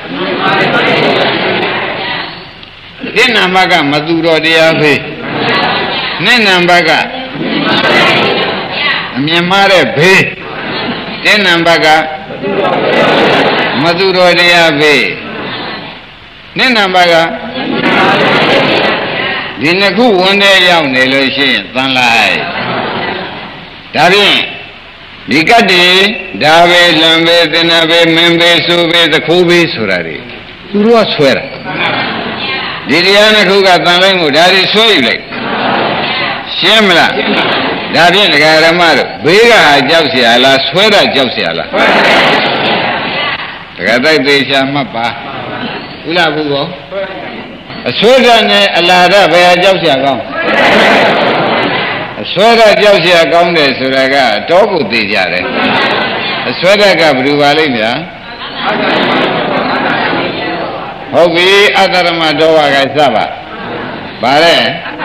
ဒီနံပါတ်ကမသူတော်တရားဖေးနဲ့နံပါတ်ကအမြင်မှားတဲ့ဘေးဒီနံပါတ်ကမသူတော်တရားဖေးနဲ့နံပါတ်ကဒီနှစ်ခုဝန်ထဲရောက်နေလို့ရှိရင်သံလိုက်ဒါဖြင့်ဒီကတ္တိဒါပဲလံပဲသင်္နာပဲမင်းပဲဆိုပဲသခိုးပဲဆိုတာတွေသူတို့ကဆွဲတာဒီတရားနှစ်ခုကသံလိုက်မှုဒါတွေဆွဲယူလိုက်ရှင်းမလားဒါဖြင့်ဒကာရမတို့ဘေးကဟာကြောက်เสียလားဆွဲတာကြောက်เสียလားဒကာတိုက်သေးချာမှတ်ပါဥလားဘူးကောအဆွဲရနဲ့အလာရဘယ်ဟာကြောက်เสียကောင်းအဆွဲရကြောက်เสียကောင်းတယ်ဆိုတာကတော့ကိုသိကြတယ်အဆွဲရကဘယ်လိုပါလိမ့်ဗျာဟုတ်ပြီအတ္တရမဒေါဝကစပါဗါတဲ့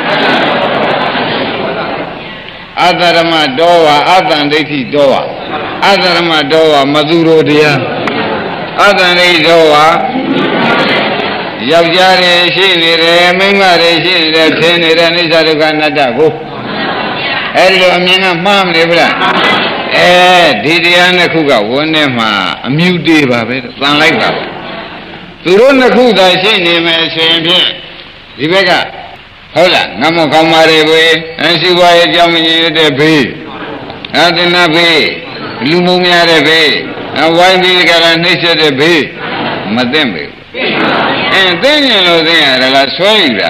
အတ္တရမတောဝအတ္တန်ဒိဋ္ဌိတောဝအတ္တရမတောဝမသူရိုတရားအတ္တန်ဒိဋ္ဌိတောဝယောက်ျားတွေရှိနေတယ်မိန်းမတွေရှိနေတယ်ထင်နေတဲ့အိစ္ဆဒုက္ခအနတ္တကိုအဲဒီလိုအမြင်ကမှားမနေဘူးလားအဲဒီတရားနှစ်ခုကဝန်ထဲမှာအမြူတေးပါပဲတန်လိုက်ပါသူတို့နှစ်ခုသာရှိနေမယ်ဆိုရင်ဖြင့်ဒီဘက်ကဟုတ်လားငမကောင်းပါလေပဲအရှိဘွားရဲ့ကြောင့်မကြီးတဲ့ဘေးအတ္တနာဘေးလူမုံများတဲ့ဘေးအဝိုင်းပြီးကြတာနှိမ့်ဆက်တဲ့ဘေးမသိမ့်ဘူးအင်းသိဉာဏ်လို့သိရတာကဆွဲယူတာ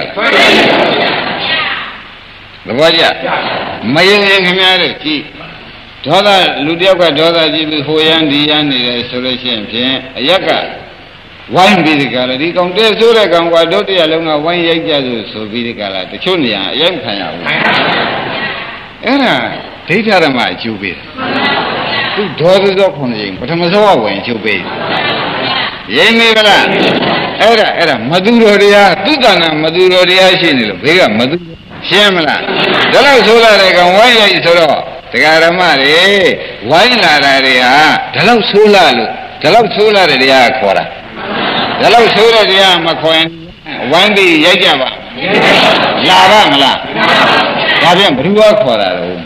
သဘောကျမယုံရင်ခင်ဗျားတို့ကြည့်ဒေါသလူတယောက်ကဒေါသကြည့်ပြီးဟိုရန်ဒီရန်နေတယ်ဆိုလို့ရှိရင်ဖြင့်အရက်ကဝိုင်းပြီးဒီကလာဒီကောင်တဲဆိုးတဲ့ကောင်ကတို့တရားလုံးကဝိုင်းရိုက်ကြဆိုဆိုပြီးဒီကလာတချို့နေရာအရင်ခံရဘူးအဲ့ဒါဒိဋ္ဌဓမ္မအကျိုးပေးတယ်သူဒေါ်သောခုနှစ်ကြိမ်ပထမဆုံးဝင်ချုပ်ပေးရင်းနေဗလားအဲ့ဒါအဲ့ဒါမသူတော်တရားသူတဏ္ဍမသူတော်တရားရှိနေလို့ဘေးကမသူရှင်းမလားဒါလို့ဆိုလာတဲ့ကောင်ဝိုင်းရိုက်ဆိုတော့တရားဓမ္မတွေဝိုင်းလာတာတွေဟာဒါလို့ဆိုလာလို့ဒါလို့ဆိုလာတဲ့တရားခေါ်တာဒါလို့ဆိုတဲ့တရားမခေါ်ရင်ဝိုင်းပြီးရိုက်ကြပါလာပါမလားဒါပြန်ဘယ်သူကခေါ်တာတော့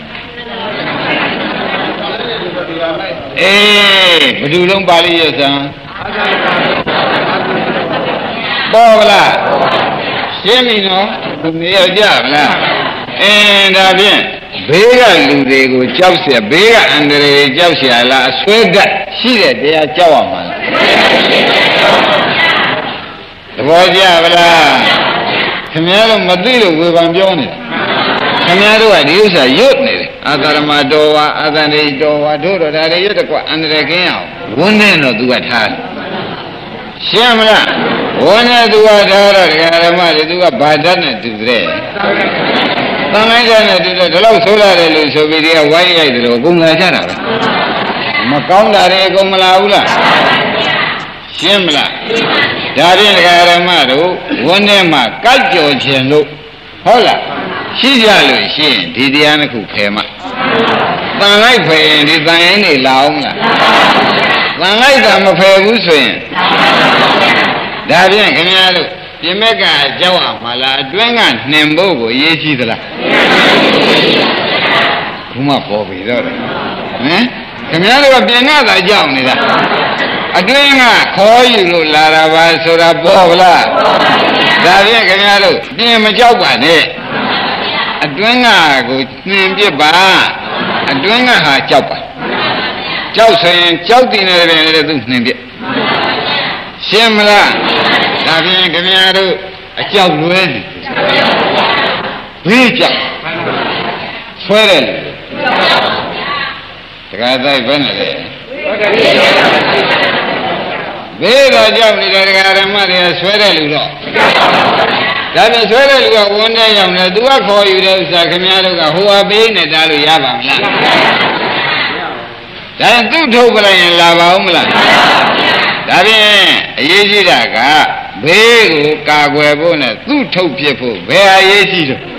အေးဘယ်သူလုံးပါဠိရစံပေါ်ဗလားရှင်းပြီနော်သူနေရကြဗလားအင်းဒါဖြင့်ဘေးကလူတွေကိုကြောက်เสียဘေးကအန္တရာယ်ကြောက်เสียလားအဆွဲကရှိတဲ့တရားကြောက်ရမှာလားသဘောကျဗလားခင်ဗျားတို့မသိလို့ဝေဖန်ပြောနေတာခင်ဗျားတို့ကဒီဥစ္စာရွတ်နေတယ်အာသရမတော်ဝါအာသန္တိတော်ဝါတို့တော့ဒါတွေရွတ်တကွအန္တရာယ်ကင်းအောင်ဝန်းနေတော့သူကထားတယ်ရှင်းမလားဝန်းနေသူကထားတော့ဒကာဓမ္မတွေသူကဘာတတ်နဲ့တူတဲ့သံလိုက်တဲ့နဲ့တူတဲ့ဒီလောက်ဆိုးလာတယ်လို့ဆိုပြီးဒီကဝိုင်းရိုက်တယ်လို့အကုန်လာကြတာပဲမကောင်းတာတွေအကုန်မလာဘူးလားရှင်းမလားဒါဖြင့်ဒကာဓမ္မတို့ဝန်းထဲမှာကတ်ကြော်ခြင်းလို့ဟုတ်လားရှိကြလို့ရှိရင်ဒီတရားတစ်ခုဖယ်မှတန်လိုက်ဖယ်ရင်ဒီတန်ရင်နေလာအောင်လားတန်လိုက်တာမဖယ်ဘူးဆိုရင်ဒါဖြင့်ခင်ဗျားတို့ပြင်မဲ့ကကြောက်အောင်မလားအတွင်းကနှင်ဖို့ကိုရေးကြည့်သလားဘုမပေါ်ပြီတော့ဟမ်ခင်ဗျားတို့ကပြင်ကသာကြောက်နေတာအတွင်းကခေါ်ယူလို့လာတာပါဆိုတာပေါ်ဗလားဒါဖြင့်ခင်ဗျားတို့ပြင်မကြောက်ပါနဲ့အတွင်းကကိုနှင်ပြစ်ပါအတွင်းကဟာကြောက်ပါကြောက်ဆိုရင်ကြောက်တင်နေတယ်လေသူနှင်ပြစ်ရှင်းမလားဒါဖြင့်ခင်ဗျားတို့အကြောက်လွဲနေဘေးကြောက်ဆွဲတယ်တခါတိုက်ပဲနဲ့လေဘေးတော့ကြောက်နေတဲ့ဒကာဓမ္မတွေကဆွဲတဲ့လူတော့ဒါပြန်ဆွဲတဲ့လူကဝန်းထဲရောက်နေသူကခေါ်ယူတဲ့ဥစ္စာခင်ဗျားတို့ကဟိုအပေးနဲ့တားလို့ရပါမလားဒါသူ့ထုတ်ပလိုက်ရင်လာပါဦးမလားဒါပြန်အရေးကြီးတာကဘေးကိုကာကွယ်ဖို့နဲ့သူ့ထုတ်ဖြစ်ဖို့ဘယ်အရေးကြီးတော့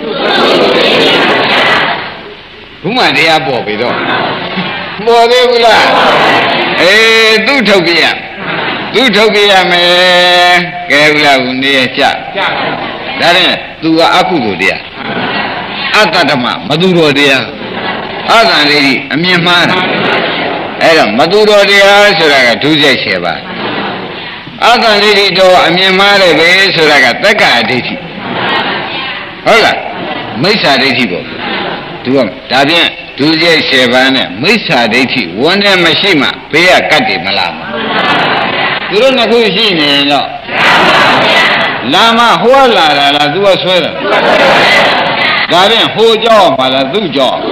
ဘုမတရားပေါ်ပြီတော့ပေါ်သေးဘူးလားအေးသူ့ထုတ်ပြရသူ့ထုတ်ပြရမယ်ကဲဘူးလားဦးနေရကြဒါနဲ့သူကအကုသိုလ်တရားအတ္တဓမ္မမသူတော်တရားအသံလေးကြီးအမြင်မှားတာအဲ့တော့မသူတော်တရားဆိုတာကဒုစရိုက်ဆယ်ပါးအသံလေးကြီးတော့အမြင်မှားတယ်ပဲဆိုတာကတက္ကအဋ္ဌိဟုတ်လားမိစ္ဆာဒိဋ္ဌိပေါ့သူကဒါဖြင့်ဒုစရိုက်ဆယ်ပါးနဲ့မိစ္ဆာဒိဋ္ဌိဝန်းထဲမရှိမှဘေးကကတ်တယ်မလားသူတို့နှစ်ခုရှိနေရင်တော့လာမဟိုးလာတာလားသူကဆွဲတာဒါဖြင့်ဟိုကြောက်ပါလားသူကြောက်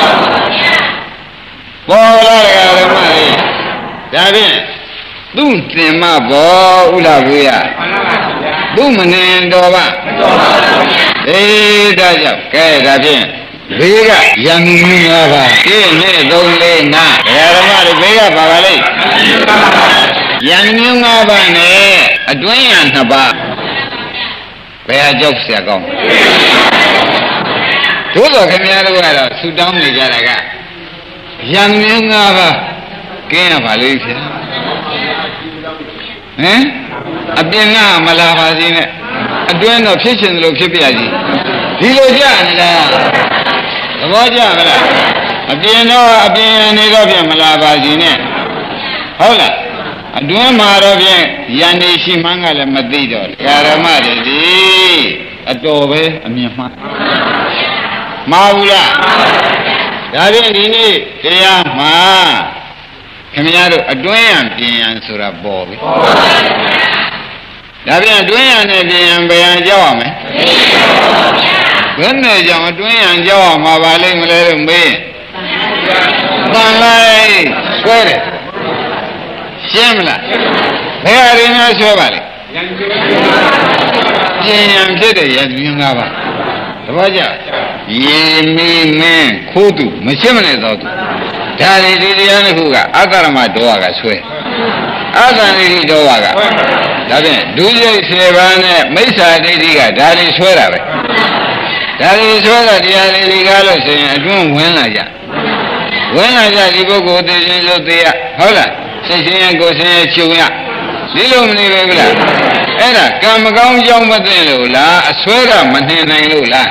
ပေါ်လာကြရမလေးဒါဖြင့်သူသင်မဘောဥလာဘူးရသူမနေတော်ပါအေးဒါကြောင့်ကဲဒါဖြင့်ဘေးကယံမျိုးငါးပါးဒီနေ့သုံးလေးနာဓမ္မတွေဘေးကပါပါလိမ့်ယံမျိုးငါးပါးနဲ့အတွင်းယံနှစ်ပါးဘယ်အကြောက်เสียကောင်းတို့တော့ခင်ဗျားတို့ကတော့ဆူတောင်းနေကြတာကယံမျိုးငါးပါးကင်းရပါလိမ့်ဖြာဟမ်အပြင်ကမလာပါစေနဲ့အတွင်းတော့ဖြစ်ချင်တယ်လို့ဖြစ်ပြစီဒီလိုကြနေတာသဘောကျမလားအပြင်တော့အပြင်နေတော့ပြန်မလာပါစေနဲ့ဟုတ်လားအတွင်းမှာတော့ဖြင့်ယန္တိရှိမှန်းကလည်းမသိတော့ဓမ္မတွေဒီအတော်ပဲအမြင်မှန်းမှားဘူးလားဒါဖြင့်ဒီနေ့တရားမှာခင်ဗျားတို့အတွင်းယံပြင်ယံဆိုတာပေါ်ပြီဒါဖြင့်အတွင်းယံနဲ့ပြင်ယံဘယ်ယံကြောက်ရမလဲဘယ်နဲ့ကြောင့်အတွင်းယံကြောက်ရမှာပါလိမ့်မလဲလို့မေးတန်လိုက်ဆွဲတယ်ရှင်းမလားဘယ်အရင်းများဆွဲပါလဲပြင်ယံဖြစ်တဲ့ယံပြင်ငါးပါးသဘောကျရေမီမင်းခိုးသူမရှင်းမနဲ့တော့သူဒါရီဒီတရားတစ်ခုကအတ္တရမတော်ကဆွဲအတ္တနိတိတော်ကဒါဖြင့်ဒုစရိုက်ဆယ်ပါးနဲ့မိစ္ဆာဒိဋ္ဌိကဒါရီဆွဲတာပဲဒါရီဆွဲတာတရားလေးဒီကားလို့ဆိုရင်အတွင်းဝင်လာကြဝင်လာကြဒီပုဂ္ဂိုလ်သိခြင်းလို့သိရဟုတ်လားစိတ်ရှင်ရဲ့ကိုယ်ရှင်ရဲ့ချုပ်ရဒီလိုမနေပဲဗျလားအဲ့ဒါကံမကောင်းကြောင်းမသိလို့လားအဆွဲကမနှင်နိုင်လို့လား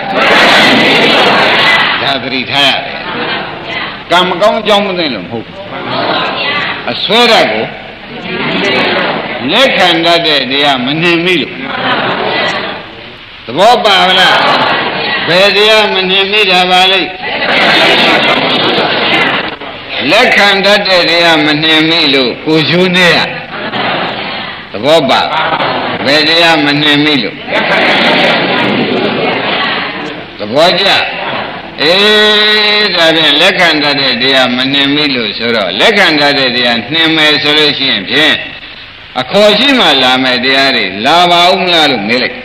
ဒါသတိထားရတယ်ကံမကောင်းကြောင်းမသိလို့မဟုတ်ဘူးအဆွဲရကိုလက်ခံတတ်တဲ့တရားမနှင်မိလို့သဘောပါလားဘယ်တရားမနှင်မိတာပါလိမ့်လက်ခံတတ်တဲ့တရားမနှင်မိလို့ကိုကျိုးနေရသဘောပါဘယ်တရားမနှင်မိလို့သဘောကျအေးဒါဖြင့်လက်ခံတတ်တဲ့တရားမနှင်မိလို့ဆိုတော့လက်ခံတတ်တဲ့တရားနှင်မယ်ဆိုလို့ရှိရင်ဖြင့်အခေါ်ရှိမှလာမယ်တရားတွေလာပါဦးမလားလို့မေးလိုက်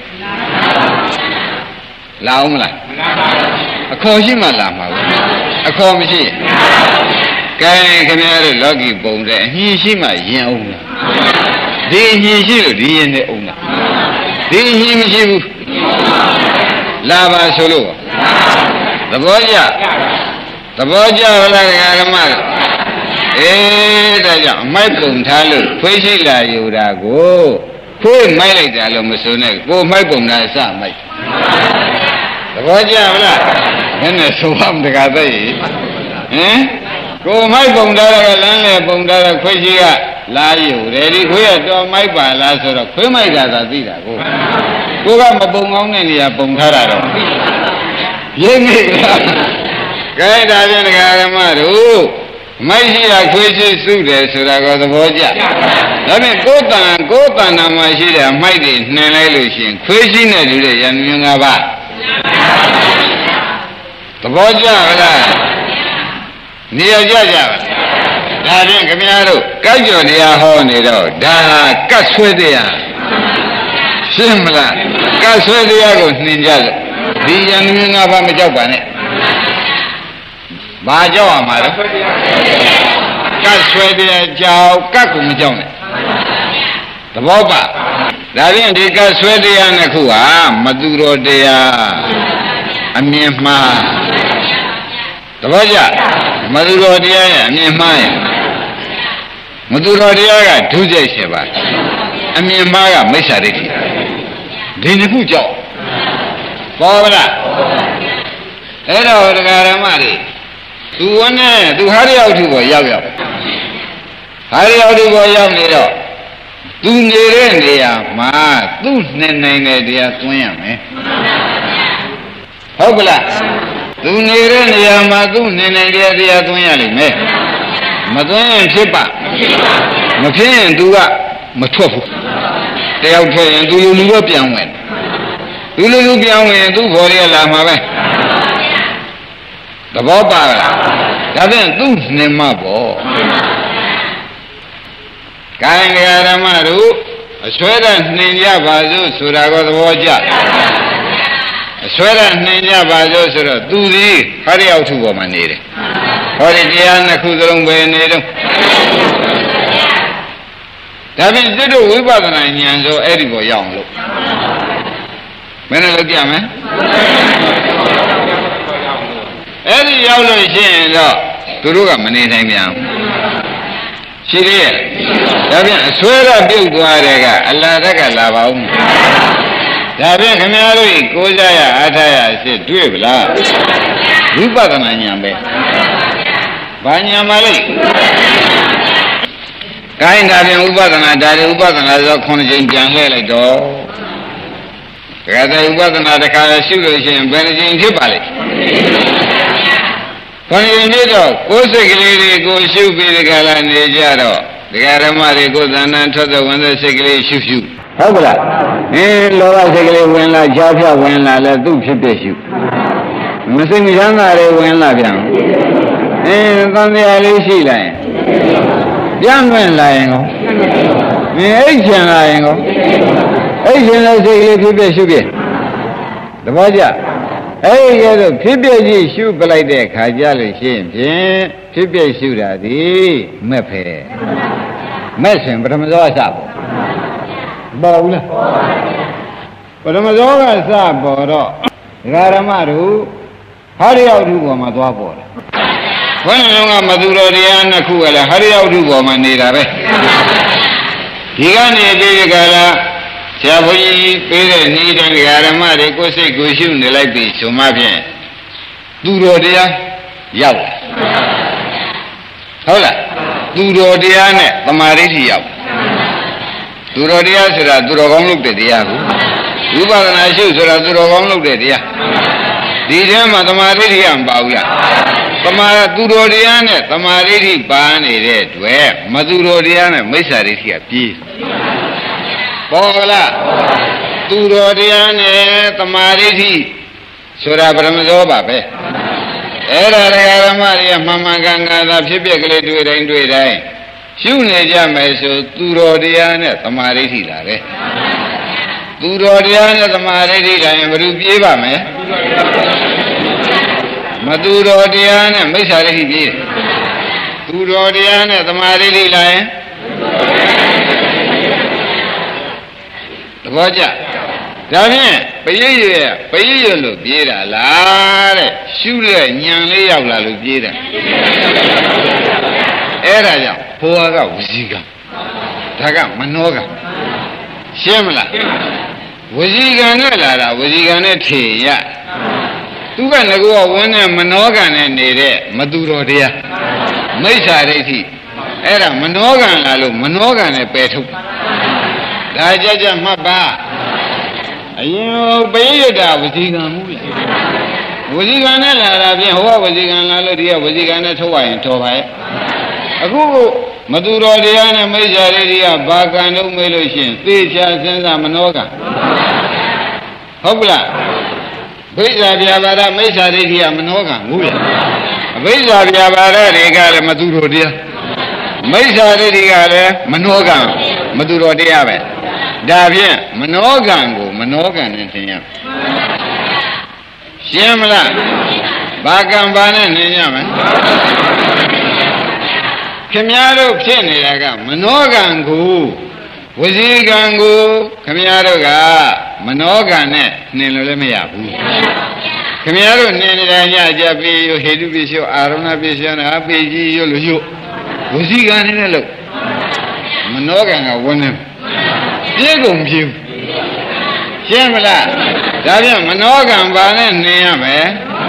လာဦးမလားအခေါ်ရှိမှလာမှာဘူးအခေါ်မရှိကဲခင်ဗျားတို့လောကီပုံတဲ့အညှင်းရှိမှရင်အောင်လားဒီအညှင်းရှိလို့ဒီရင်နဲ့အောင်လားဒီအညှင်းမရှိဘူးလာပါဆိုလို့သဘောကျသဘောကျလားဓမ္မအေးဒါကြောင့်အမိုက်ပုံထားလို့ခွေးရှိလာယူတာကိုခွေးမိုက်လိုက်တာလို့မဆိုနဲ့ကိုမိုက်ပုံတာအစမိုက်သဘောကျမလားနည်းနည်းဆိုအောင်တကားသိဟင်ကိုမိုက်ပုံထားတာကလမ်းလေပုံထားတာခွေးရှိကလာယူတယ်ဒီခွေးကတော့မိုက်ပါလားဆိုတော့ခွေးမိုက်တာသာသိတာကိုကိုကမပုံကောင်းတဲ့နေရာပုံထားတာတော့ရင်းနေလားကဲဒါဖြင့်ဒကာဓမ္မတို့မိုက်ရှိတာခွေးရှိစုတယ်ဆိုတာကသဘောကျဒါဖြင့်ကိုယ်တန်ကိုယ်တန်နာမှာရှိတဲ့မိုက်တွေနှင်လိုက်လို့ရှိရင်ခွေးရှိနဲ့တူတဲ့ရန်မြင်၅ပါးသဘောကျလားနေရာကြကြပါဒါဖြင့်ခင်ဗျားတို့ကြိုက်ကြော်တရားဟောနေတော့ဒါကတ်ဆွဲတရားရှင်းမလားကတ်ဆွဲတရားကိုနှင်ကြလို့ဒီရန်မြင်၅ပါးမကြောက်ပါနဲ့ဘာကြောက်ရမှာလဲကတ်ဆွဲတရားကြောက်ကတ်ကိုမကြောက်နဲ့သဘောပါဒါဖြင့်ဒီကတ်ဆွဲတရားနှစ်ခုဟာမသူတော်တရားအမြင်မှားသဘောကျမသူတော်တရားရဲ့အမြင်မှားရဲ့မသူတော်တရားကဒုစရိုက်ဖြစ်ပါအမြင်မှားကမိစ္ဆာဒိဋ္ဌိဒီနှစ်ခုကြောက်ပေါ်ပါလားအဲ့တော့ဒကာရမတွေသူဝန်းနဲ့သူဟာရရောက်ထုပေါ်ရောက်ရောက်ဟာရရောက်ထုပေါ်ရောက်နေတော့သူနေတဲ့နေရာမှာသူ့နဲ့နိုင်တဲ့တရားသွင်းရမယ်ဟုတ်ကလားသူနေတဲ့နေရာမှာသူ့နဲ့နိုင်တဲ့တရားသွင်းရလိမ့်မယ်မသွင်းရင်ဖြစ်ပါမဖြစ်ရင်သူကမထွက်ဘူးတယောက်ထွက်ရင်သူလူလူတော့ပြန်ဝင်သူလူလူပြန်ဝင်ရင်သူ့ဘော်ရလာမှာပဲသဘောပါလားဒါဖြင့်သူ့နှင်မပေါ့ကာယကဓမ္မတို့အဆွဲတဲ့နှင်ကြပါစို့ဆိုတာကိုသဘောကျအဆွဲတဲ့နှင်ကြပါစို့ဆိုတော့သူဒီဟရိယဝတ္ထုပေါ်မှာနေတယ်ဟောဒီတရားနှစ်ခုစလုံးပဲနေတော့ဒါဖြင့်စိတ်တို့ဝိပဿနာဉာဏ်ဆိုအဲ့ဒီပေါ်ရောက်အောင်လို့မင်းလည်းလုပ်ကြမယ်အဲ့ဒီရောက်လို့ရှိရင်တော့သူတို့ကမနေနိုင်ပြန်ရှိသေးရဲ့ဒါဖြင့်အဆွဲရပြုတ်သွားတဲ့ကအလာတက်ကလာပါဦးဒါဖြင့်ခင်ဗျားတို့ကိုးစားရအားထားရရှိတွေ့ဗလားဝိပဿနာဉာဏ်ပဲဘာဉာဏ်ပါလိမ့်ကိုင်းဒါဖြင့်ဥပဒနာဒါရီဥပဒနာဆိုခုနှစ်ချိန်ပြန်လှည့်လိုက်တော့ဒါကတည်းဥပဒနာတစ်ခါရှုလို့ရှိရင်ဘယ်နှချိန်ဖြစ်ပါလိမ့်ခொနည်းနေ့တော့ကိုယ်စိတ်ကလေးတွေကိုရှုပြီးဒီကလာနေကြတော့ဒကာဓမ္မတွေကိုသဏ္ဍာန်ထွက်တဲ့ဝင်တဲ့စိတ်ကလေးရှုရှုဟုတ်ကလားအင်းလောဘစိတ်ကလေးဝင်လာကြာဖြဝင်လာလဲသူ့ဖြစ်ဖြစ်ရှုမစိတ်မချမ်းသာတွေဝင်လာပြန်အင်းသံဃာလေးရှိလိုက်ရင်ပြန်ဝင်လာရင်ကောမင်းအိတ်ချင်လာရင်ကောအိတ်ချင်တဲ့စိတ်ကလေးဖြစ်ဖြစ်ရှုပြသဘောကျ ấy giờ rồi phía bên gì siêu bờ lại để khai ra lời xem phía phía bên siêu ra đi mẹ phải mẹ xem bữa mà gió sao bao nhiêu bữa mà gió cái sao bao đó gara mà đủ hari ao đủ bao mà gió baoวันนั้นก็มาดูโรดีอันนักคู่กันละฮาริยาดูบ่มานี่ล่ะเว้ဒီကနေ့ဒီကလာဆရာဘုန်းကြီးပေးတဲ့ဤတဲ့ဓမ္မတွေကိုစိတ်ကိုရှုနေလိုက်ပြီဆိုမှဖြင့်သူတော်တရားရောက်လာဟုတ်လားသူတော်တရားနဲ့သမာဓိရှိရောက်သူတော်တရားဆိုတာသူတော်ကောင်းလုပ်တဲ့တရားကိုဝိပဿနာရှုဆိုတာသူတော်ကောင်းလုပ်တဲ့တရားဒီထဲမှာသမာဓိရှိအောင်ပါဘူးလားသမာသူတော်တရားနဲ့သမာဓိရှိပါနေတဲ့တွေ့မသူတော်တရားနဲ့မိစ္ဆာဒိဋ္ဌိကပြေးပေါ်လားသူတော်တရားနဲ့သမာဓိရှိဆိုတာပရမဇောပါပဲအဲ့ဒါဓမ္မတွေကမှန်မှန်ကန်ကန်သာဖြစ်ဖြစ်ကလေးတွေ့တိုင်းတွေ့တိုင်းရှုနေကြမယ်ဆိုသူတော်တရားနဲ့သမာဓိရှိလာတယ်သူတော်တရားနဲ့သမာဓိရှိတိုင်းဘယ်လိုပြေးပါမယ်မသူတော်တရားနဲ့မိစ္ဆာဒိဋ္ဌိပြေးသူတော်တရားနဲ့သမာဓိရှိလာရင်သဘောကျဒါဖြင့်ပရိယရပရိယလို့ပြေးတာလားတဲ့ရှုတဲ့ညံလေးရောက်လာလို့ပြေးတယ်အဲ့ဒါကြောင့်ဘဝကဝစီကဒါကမနောကရှင်းမလားဝစီကံနဲ့လာတာဝစီကံနဲ့ထေရသူကငကောဝင်းနဲ့မနောကံနဲ့နေတဲ့မသူတော်တရားမိစ္ဆာဒိဋ္ဌိအဲ့ဒါမနောကံလာလို့မနောကံနဲ့ပယ်ထုတ်ဒါကြကြမှတ်ပါအရင်ပိယတာဝစီကံမှုလေဝစီကံနဲ့လာတာဖြင့်ဟောဝစီကံလာလို့ဒီကဝစီကံနဲ့ထုတ်ရရင်တော်ပါရဲ့အခုမသူတော်တရားနဲ့မိစ္ဆာဒိဋ္ဌိကဘာကံလို့မေးလို့ရှိရင်သေချာစဉ်းစားမနောကံဟုတ်ပလားဘိဇာပြာပါဒမိစ္ဆာဒိဋ္ဌိကမနောကံဘူးလေအဘိဇာပြာပါဒတွေကလည်းမသူတော်တရားမိစ္ဆာဒိဋ္ဌိကလည်းမနောကံမသူတော်တရားပဲဒါဖြင့်မနောကံကိုမနောကံနဲ့သင်ရရှင်းမလားဘာကံဘာနဲ့သင်ရမလဲခင်ဗျားတို့ဖြစ်နေတာကမနောကံကိုဝစီကံကိုခင်ဗျားတို့ကမနောကံနဲ့နှင်လို့လည်းမရဘူးခင်ဗျားတို့နှင်နေတာညကြပြီဟေတုပိစ္ဆောအာရုဏပိစ္ဆောနဲ့အပိကြီးရွလို့ရွဝစီကံနဲ့လို့မနောကံကဝန်းနေပြေကုန်ပြေရှင်းမလားဒါပြန်မနောကံဘာနဲ့နှင်ရမယ်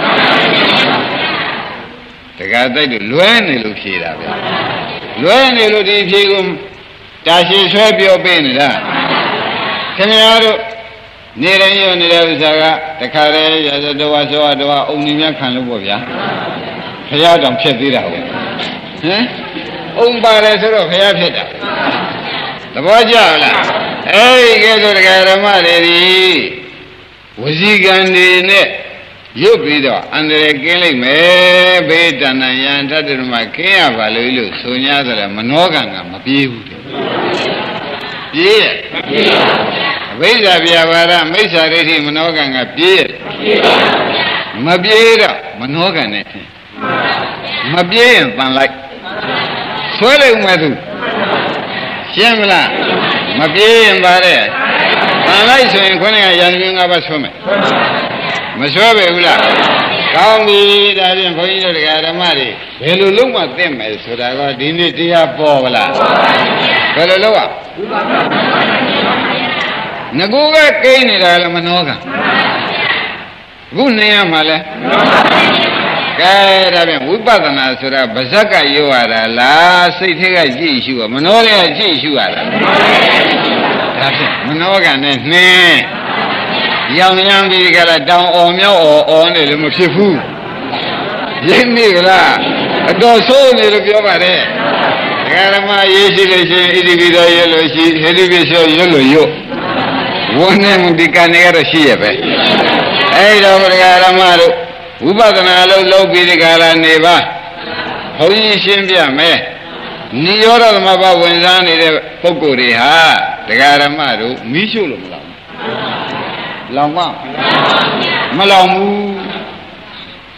တက္ကသိုလ်တို့လွဲနေလို့ဖြေတာပဲလွဲနေလို့ဒီဖြေကိုတာရှိဆွဲပြောပေးနေတာခင်ဗျားတို့နေတိုင်းရောနေတဲ့ဥစ္စာကတခါတည်းရသတဝါသောတဝါအုံနေများခံလို့ပေါ့ဗျာခရတောင်ဖြစ်သေးတာဟုတ်ဟမ်အုံပါတယ်ဆိုတော့ခရဖြစ်တာသဘောကျလားအဲ့ဒီကဲဆိုတရားဓမ္မတွေဒီဝစီကံတွေနဲ့ရုပ်ပြီးတော့အန္တရာယ်ကင်းလိမ့်မယ်ဘေးတဏ္ဍယံထတ္တဓမ္မကင်းရပါလို့လို့ဆို냐ဆိုတော့မနောကံကမပြေးဘူးတဲ့ပြေးရဲ့မပြေးပါဘူးအဘိဓါပြဘာရမိစ္ဆာဒိဋ္ဌိမနောကံကပြေးရဲ့ပြေးပါဘူးမပြေးတော့မနောကံနဲ့မပြေးရင်တန်လိုက်ဆွဲလိုက်မှသူရှင်းမလားမပြေးရင်ပါတဲ့တန်လိုက်ဆိုရင်ခွန်းကရန်ကုန်ငါးပါးဆွဲမယ်မဆွဲပဲဘူးလားကောင်းပြီဒါဖြင့်ဘုန်းကြီးတို့တရားဓမ္မတွေဘယ်လိုလုပ်မှသိမယ်ဆိုတာကဒီနေ့တရားပေါ်ပါလားဘယ်လိုလုပ်อ่ะငကိုကကိန်းနေတာလည်းမနောကအခုနေရမှာလဲကဲဒါဖြင့်ဝိပဿနာဆိုတာဗဇက်ကရောရတာလားစိတ်ထဲကကြည့်ရှုရမနောထဲကကြည့်ရှုရတာဒါဖြင့်မနောကနဲ့နှင်းရောင်ရမ်းပြီးကြလားတောင်အော်မြောက်အော်အော်နေလို့မဖြစ်ဘူးရင်းနေကြလားအတော်ဆိုးနေလို့ပြောပါတယ်ဒကာဓမ္မရေးရှိလို့ရှိရင်ဣတိပိသောရွတ်လို့ရှိဟေတိပိသောရွတ်လို့ရွတ်ဝန်းနေမှုဒီကံတွေကတော့ရှိရပဲအဲ့တော့ဒကာဓမ္မတို့ဝိပဿနာလို့လုပ်ပြီးဒီကလာနေပါဘုန်းကြီးရှင်းပြမယ်နိရောဓသမဘဝင်စားနေတဲ့ပုဂ္ဂိုလ်တွေဟာဒကာဓမ္မတို့မီးရှို့လို့မလောင်လောင်မမလောင်ဘူး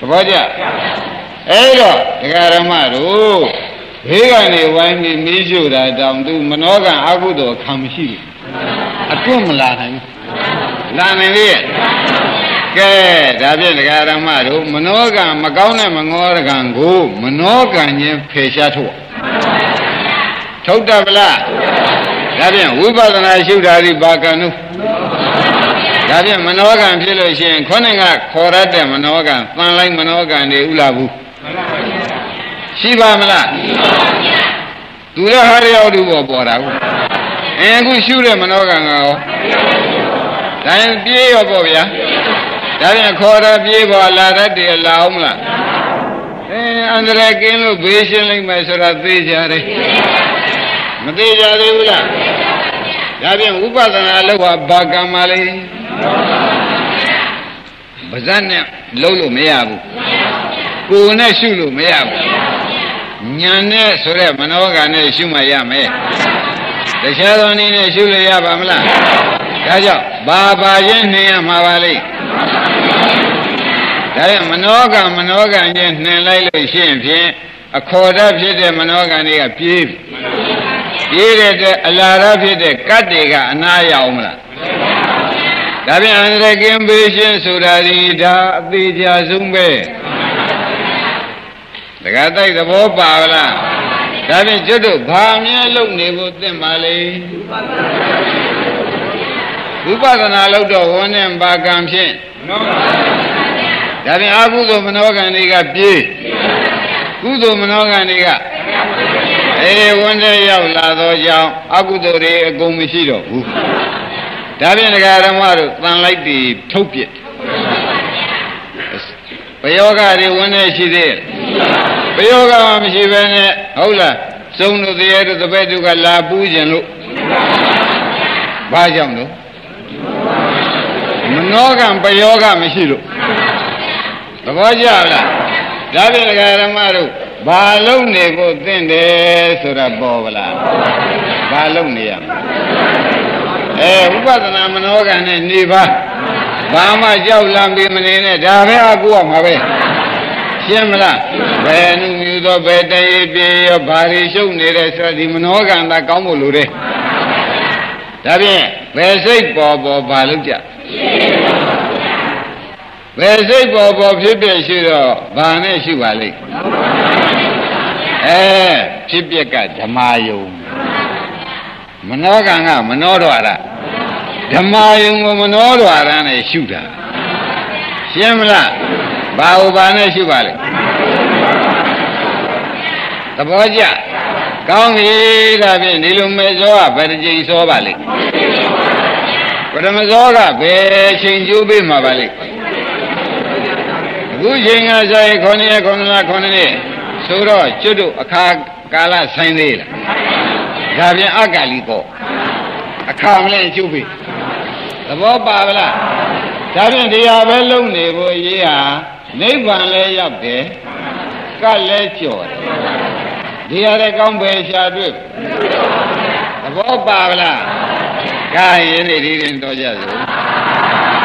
ဘောကြအဲ့တော့တရားဓမ္မတို့ဘေးကနေဝိုင်းပြီးမီးရှို့တာတောင်သူမနောကံအကုသိုလ်ခံမရှိဘူးအတွတ်မလာနိုင်ဘူးလာနိုင်လေကဲဒါဖြင့်တရားဓမ္မတို့မနောကံမကောင်းတဲ့မငေါကံကိုမနောကံချင်းဖယ်ရှားထုတ်ထုတ်တယ်ဗလားဒါဖြင့်ဝိပဿနာရှုတာဒီဘာကံတို့ဒါဖြင့်မနောကံဖြစ်လို့ရှိရင်ခေါင်းကခေါ်ရတဲ့မနောကံတန်လိုက်မနောကံတွေဥလာဘူးရှိပါမလားသူလည်းဟာရောက်သူပေါ်ပေါ်တာဟုတ်အဲအခုရှုတဲ့မနောကံကရောဒါရင်ပြေးရောပေါ့ဗျာဒါဖြင့်ခေါ်ရပြေးပေါ်လာတတ်တယ်လာအောင်မလားအဲအန္တရာယ်ကင်းလို့ဘေးရှင်းလိုက်မယ်ဆိုတာသိကြတယ်မသိကြသေးဘူးလားဒါဖြင့်ဥပဒနာလောက်ဟာဘာကံမလေးပါဇက်နဲ့လုံးလို့မရဘူးကိုယ်နဲ့ရှုလို့မရဘူးညာနဲ့ဆိုတဲ့မနောကနဲ့ရှုမှရမယ်တခြားသောနည်းနဲ့ရှုလို့ရပါမလားဒါကြောင့်ဘာပါချင်းနှင်ရမှာပါလိမ့်ဒါဖြင့်မနောကမနောကချင်းနှင်လိုက်လို့ရှိရင်ဖြင့်အခေါ်တတ်ဖြစ်တဲ့မနောကတွေကပြေးပြေးတဲ့အလားရဖြစ်တဲ့ကတ်တွေကအနာရောက်မလားဒါဖြင့်အန္တရာယ်ကင်းဘေးရှင်းဆိုတာဒီဒါအသေးချာဆုံးပဲတခါတိုက်သဘောပါလားဒါဖြင့်ကျွတ်တို့ဘာမြဲလုပ်နေဖို့သင့်ပါလေဝိပဿနာလုပ်တော့ဝန်နဲ့ဘာကံဖြင့်ဒါဖြင့်အကုသိုလ်မနောကံတွေကပြေးကုသိုလ်မနောကံတွေကအေးဝန်နဲ့ရောက်လာတော့ကြောင့်အကုသိုလ်တွေအကုန်မရှိတော့ဘူးဒါဖြင့်ဒကာဓမ္မတို့တန်လိုက်ပြီးထုတ်ပြစ်ဘယောဂတွေဝန်နဲ့ရှိသေးတယ်ဘယောဂမှမရှိဘဲနဲ့ဟုတ်လားစုံတို့တရားတို့တပည့်တို့ကလာပူးခြင်းလို့ဘာကြောင့်လို့မနောကံဘယောဂမရှိလို့သဘောကျလားဒါဖြင့်ဒကာဓမ္မတို့ဘာလုံးနေဖို့သင့်တယ်ဆိုတာပေါ်ဗလားဘာလုံးနေရမလဲအဲဥပဒနာမနောကံနဲ့နေပါဘာမှကြောက်လန့်ပြီးမနေနဲ့ဒါပဲအကူအောင်ပါပဲရှင်းမလားဘယ်နုမျိုးသောဘယ်တရေပြေရောဘာတွေရှုပ်နေတယ်ဆိုဒီမနောကံသာကောင်းဖို့လိုတယ်ဒါဖြင့်ဘယ်စိတ်ပေါ်ပေါ်ဘာလို့ကြဘယ်စိတ်ပေါ်ပေါ်ဖြစ်ဖြစ်ရှိတော့ဘာနဲ့ရှိပါလိမ့်အဲဖြစ်ပြက်ကဓမ္မယုံမနောကံကမနောဒွါရဓမ္မယုံကိုမနောဒွါရနဲ့ရှုတာရှင်းမလားဘာဥပါနဲ့ရှုပါလိမ့်သဘောကျကောင်းပြီဒါဖြင့်ဒီလိုမေဇောကဘယ်တစ်ချိန်စောပါလိမ့်ပထမဇောကဘယ်ချိန်ကျိုးပေးမှာပါလိမ့်အခုချိန်ကဆိုရင်ခုနှစ်ရက်ခုနှစ်လခုနှစ်နှစ်ဆိုတော့ကျွတ်တို့အခါကာလဆိုင်သေးလားဒါပြန်အကာလီပေါ့အခါမလဲကျုပ်ပြီသဘောပါဗလားဒါပြန်တရားပဲလုံးနေဖို့ရေးဟာနိဗ္ဗာန်လဲရောက်တယ်ကလဲကြော်တယ်ဒီရတဲ့ကောင်းပဲရှာတွေ့သဘောပါဗလား Kaya ini diri itu saja.